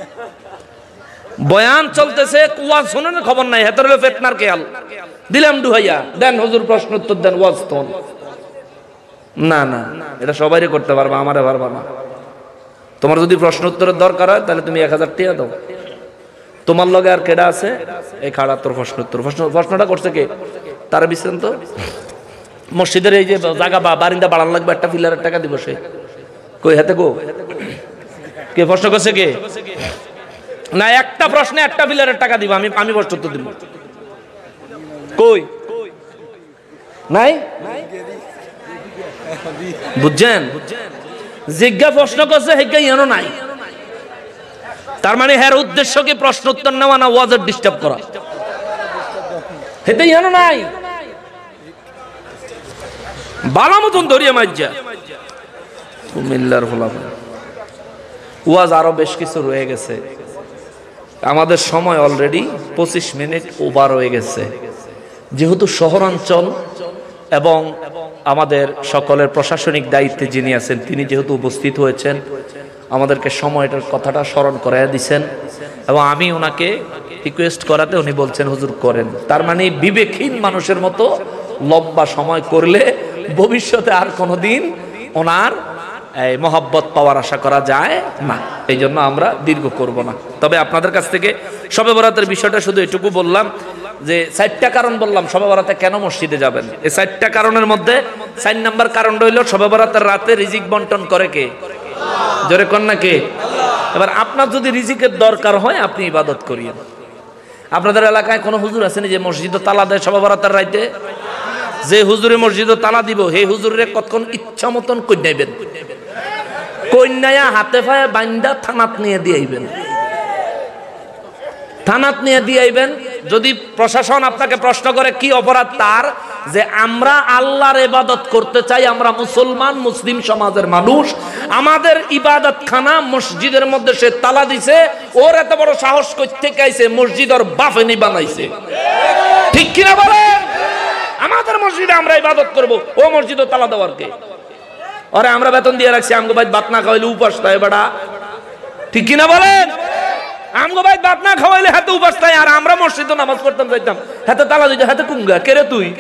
বয়ান চলতেছে, ওয়াজ শোনেন খবর নাই, হেতর হলো ফিতনার খেয়াল, দিলাম ডুহাইয়া, দেন হুজুর প্রশ্ন উত্তর দেন, ওয়াজ তো না। না, এটা সবাইরে করতে পারবা, আমারে পারবা না। তোমার যদি প্রশ্ন উত্তরের দরকার হয়, তাহলে তুমি 1000 টাকা দাও। তোমার লগে আর কেডা আছে এই খাড়া তোর প্রশ্ন উত্তর? প্রশ্নটা করছে কে? তারা বিশ্রান্ত তো মসজিদের এই যে জায়গা বা বারিন্দা বাড়ান লাগবে, একটা পিলারের টাকা দিব সে কই হাতে গো? কে প্রশ্ন করছে? কে? না, একটা প্রশ্নে একটা পিলারের টাকা দিব, আমি প্রশ্ন উত্তর দিব। কই নাই? বুঝছেন? জিজ্ঞা প্রশ্ন করছে, হেজ্ঞা ইয়ানো নাই। তার মানে হের উদ্দেশ্য কি প্রশ্ন উত্তর নেওয়া না ওয়াজের ডিস্টার্ব করা? হেতে ইয়ানো নাই, বালা মতন ধরিয়ে মাইজা কুমিল্লার ফলাফল। ওয়াজ আরো বেশ কিছু রয়ে গেছে, আমাদের সময় অলরেডি 25 মিনিট ওভার হয়ে গেছে। যেহেতু শহরাঞ্চল এবং আমাদের সকলের প্রশাসনিক দায়িত্বে যিনি আছেন তিনি যেহেতু উপস্থিত হয়েছেন, আমাদেরকে সময়টার কথাটা স্মরণ করাইয়া দিচ্ছেন, এবং আমি ওনাকে রিকোয়েস্ট করাতে উনি বলছেন হুজুর করেন। তার মানে বিবেকহীন মানুষের মতো লম্বা সময় করলে ভবিষ্যতে আর কোনোদিন ওনার এই মহব্বত পাওয়ার আশা করা যায় না। এই জন্য আমরা দীর্ঘ করব না। তবে আপনাদের কাছ থেকে শবে বরাতের বিষয়টা শুধু এটুকু বললাম যে 4টা কারণ বললাম শবে বরাতে কেন মসজিদে যাবেন। এই 4টা কারণের মধ্যে 4 নাম্বার কারণটা হইল শবে বরাতের রাতে রিজিক বন্টন করে কে? জোরে কোন না কে? এবার আপনার যদি রিজিকের দরকার হয় আপনি ইবাদত করিয়েন। আপনাদের এলাকায় কোনো হুজুর আছেন যে মসজিদে তালা দেয় শবে বরাতের রাতে? যে হুজুরে মসজিদে তালা দিব হে হুজুরের কতক্ষণ ইচ্ছা মতন কন্যাইবেন, কন্যায়া হাতে পায়ে বাইন্দা থানাত নিয়ে দিয়ে আইবেন, থানাত নিয়ে দিয়ে আইবেন। যদি প্রশাসন আপনাকে প্রশ্ন করে কি অপরাধ তার, যে আমরা আল্লাহর ইবাদত করতে চাই, আমরা মুসলমান মুসলিম সমাজের মানুষ, আমাদের ইবাদতখানা মসজিদের মধ্যে সে তালা দিছে, ওর এত বড় সাহস কই থেকে আইছে? মসজিদ ওর বাফেনি বানাইছে, ঠিক কিনা বলেন? আমাদের মসজিদে আমরা ইবাদত করব, ও মসজিদে তালা দেওয়ার কে? আরে আমরা বেতন দিয়ে রাখছি, আমগো ভাই ভাত না খাওয়াইলে উপাস তাই বেটা, ঠিক কিনা বলেন? আমগো ভাই ভাত না খাওয়াইলে হাতে উপাস তাই, আর আমরা মসজিদে নামাজ পড়তাম যাইতাম, হাতে তালা দিতে হাতে কুঙ্গা কে রে তুই?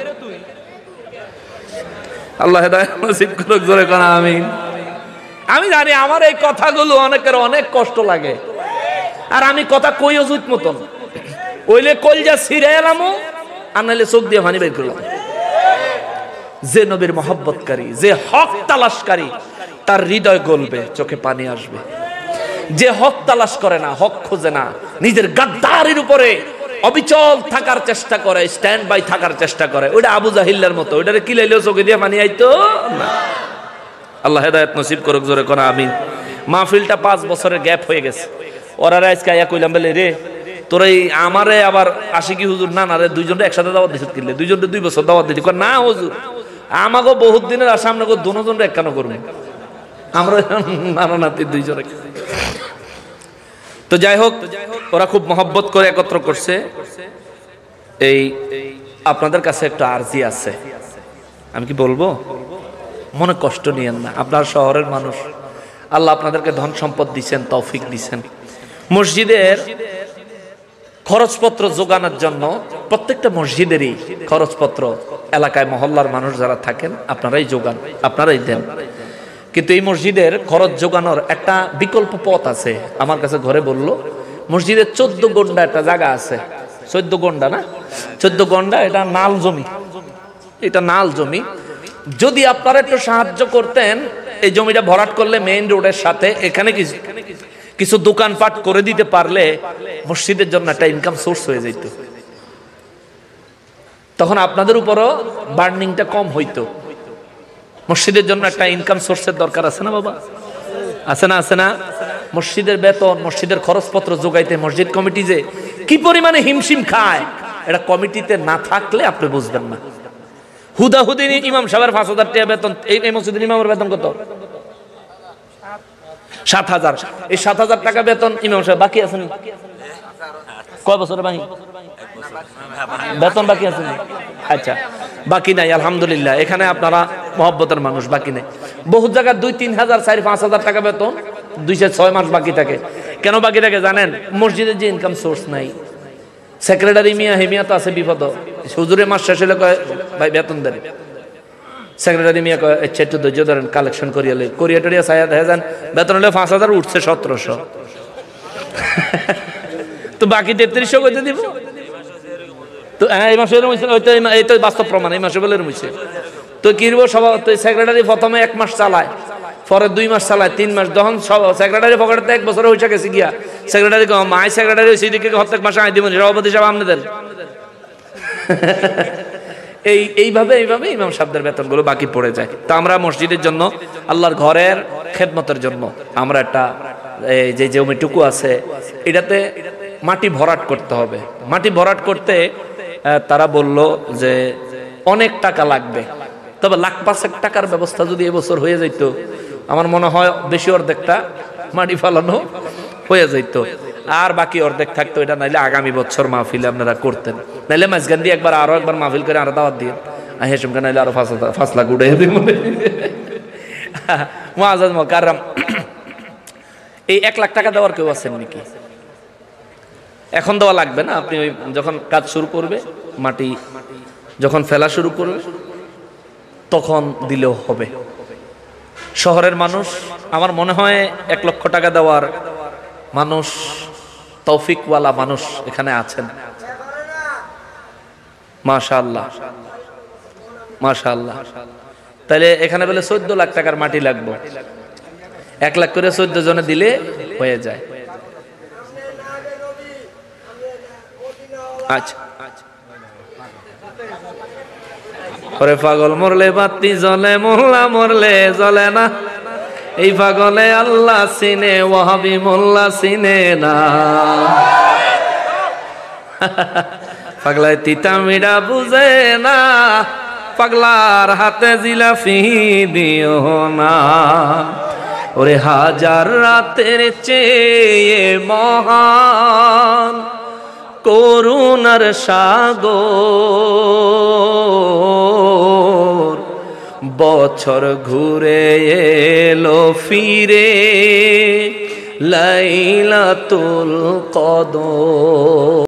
আল্লাহ হেদায়েত নসিব করুক, জোরে কোন আমিন। আমি জানি আমার এই কথাগুলো অনেকের অনেক কষ্ট লাগে, আর আমি কথা কই অজুত মতন, ওইলে কলজা ছিঁড়ে এলামও আর নাইলে চোখ দিয়ে পানি বের করলাম। যে নবীর মহব্বতকারী, যে হক তালাশকারী, তার হৃদয় গলবে, চোখে পানি আসবে। যে হক তালাশ করে না, হক খোঁজে না, নিজের গাদ্দারির উপরে অবিচল থাকার চেষ্টা করে, স্ট্যান্ড বাই থাকার চেষ্টা করে, ওইটা আবু জাহিল্লার মতো, ওইটারে কি লাইলেও চোখে দিয়ে পানি আইতো না। আল্লাহ হেদায়েত নসিব করুক, জোরে কোন আমিন। মাহফিলটা 5 বছরের গ্যাপ হয়ে গেছে। ওরা আজকে আইয়া কইলাম বলে রে তোরা আমারে আবার আশিকি হুজুর না না রে দুইজনটা একসাথে দাওয়াত দিছিস কিনলে, দুইজনটা 2 বছর দাওয়াত দিছি। না হুজুর আমাকে বহুত দিনের আশা, আপনাকে দুজনটা একখানো করবো, আমরা নানা নাতি দুইজনে। তো যাই হোক, ওরা খুব মহব্বত করে একত্র করছে। এই আপনাদের কাছে একটা আরজি আছে, আমি কি বলবো? মনে কষ্ট নিয়েন না, আপনার শহরের মানুষ, আল্লাহ আপনাদেরকে ধন সম্পদ দিচ্ছেন, তৌফিক দিচ্ছেন। মসজিদের খরচপত্র যোগানোর জন্য প্রত্যেকটা মসজিদেরই খরচপত্র এলাকায় মহল্লার মানুষ যারা থাকেন আপনারাই যোগান, আপনারাই দেন। কিন্তু এই মসজিদের খরচ যোগানোর একটা বিকল্প পথ আছে। আমার কাছে ঘরে বলল মসজিদের 14 গন্ডা একটা জায়গা আছে, 14 গন্ডা না 14 গন্ডা, এটা নাল জমি, এটা নাল জমি। যদি আপনারা একটু সাহায্য করতেন, এই জমিটা ভরাট করলে মেইন রোডের সাথে এখানে কিছু দোকানপাট করে দিতে পারলে মসজিদের জন্য একটা ইনকাম সোর্স হয়ে যেত। তখন আপনাদের উপরও বার্নিংটা কম হইতো। মসজিদের জন্য একটা ইনকাম সোর্সের দরকার আছে না বাবা? আছে না? আছে না? মসজিদের বেতন, মসজিদের খরচপত্র যোগাইতে মসজিদ কমিটি যে কি পরিমাণে হিমশিম খায়, এটা কমিটিতে না থাকলে আপনি বুঝবেন না। হুদাহুদি ইমাম সাহেবের 5,000 টাকা বেতন, এই মসজিদের ইমামের বেতন কত? 7,000। এই 7,000 টাকা বেতন ইমাম সাহেব বাকি আছেন কয় বছরের বাকি বেতন বাকি আছেন? আচ্ছা, বাকি নাই, আলহামদুলিল্লাহ। এখানে আপনারা মহব্বতের মানুষ, বাকি নেই। বহু জায়গায় 2-3 হাজার 4-5 হাজার টাকা বেতন 2-6 মাস বাকি থাকে। কেন বাকি থাকে জানেন? মসজিদের যে ইনকাম সোর্স নাই। সেক্রেটারি মিয়া হেমিয়া তো আছে বিপদ, হুজুরের মাস শেষ হলে কয় ভাই বেতন দেন। সেক্রেটারি মিয়া কয় আচ্ছা একটু ধৈর্য ধরেন, কালেকশন করিয়ালে করিয়াটরিয়া ছায়া দেখা যান বেতন হলে 5,000 উঠছে 1700, তো বাকি 3300 কইতে দিব। তো হ্যাঁ, এই মাসে এই তো বাস্তব প্রমাণ, এই মাসে বলে রয়েছে। তো কি সব সেক্রেটারি প্রথমে 1 মাস চালায়, পরে 2 মাস চালায়, 3 মাস, যখন সেক্রেটারি পকেটে 1 বছর হয়ে গেছে গিয়া সেক্রেটারি মাই সেক্রেটারি সেদিকে প্রত্যেক মাসে আই দিব, সভাপতি সাহেব আপনি দেন। এইভাবে ইমাম সাহেবদের বেতনগুলো বাকি পড়ে যায়। তা আমরা মসজিদের জন্য, আল্লাহর ঘরের খেদমতের জন্য আমরা একটা যে জমিটুকু আছে এটাতে মাটি ভরাট করতে হবে। মাটি ভরাট করতে তারা বলল যে অনেক টাকা লাগবে, তবে 1,05,000 টাকার ব্যবস্থা যদি এবছর হয়ে যেত, আমার মনে হয় বেশি অর্ধেকটা মাটি ফালানো হয়ে যেত, আর বাকি অর্ধেক থাকতো। এটা নাইলে আগামী বছর মাহফিলে আপনারা করতেন, নাইলে মাঝখান দিয়ে আরো একবার মাহফিল করে আরো দাওয়াত দিয়ে হেসমকে নাইলে আরো 5 লাখ উঠে মুআজ্জাজ মুকাররম। এই 1 লাখ টাকা দেওয়ার কেউ আছেন নাকি? এখন দেওয়া লাগবে না, আপনি ওই যখন কাজ শুরু করবে, মাটি যখন ফেলা শুরু করবে তখন দিলেও হবে। শহরের মানুষ, আমার মনে হয় 1 লক্ষ টাকা দেওয়ার মানুষ, তৌফিকওয়ালা মানুষ এখানে আছেন। মাশাআল্লাহ মাশাআল্লাহ। তাহলে এখানে বলে 14 লাখ টাকার মাটি লাগবে, 1 লাখ করে 14 জনে দিলে হয়ে যায়। আচ্ছা, ওরে পাগল মরলে বাতি জ্বলে, মোল্লা মরলে জ্বলে না। এই পাগলে আল্লাহ চিনে, ওয়াহাবি মোল্লা চিনে না। পাগলায় তিতা মিঠা বুঝে না, পাগলার হাতে জিলাফি দিও না। ওরে হাজার রাতের চেয়ে মহান করুণার সাগর, বছর ঘুরে এলো ফিরে লাইলাতুল কদর।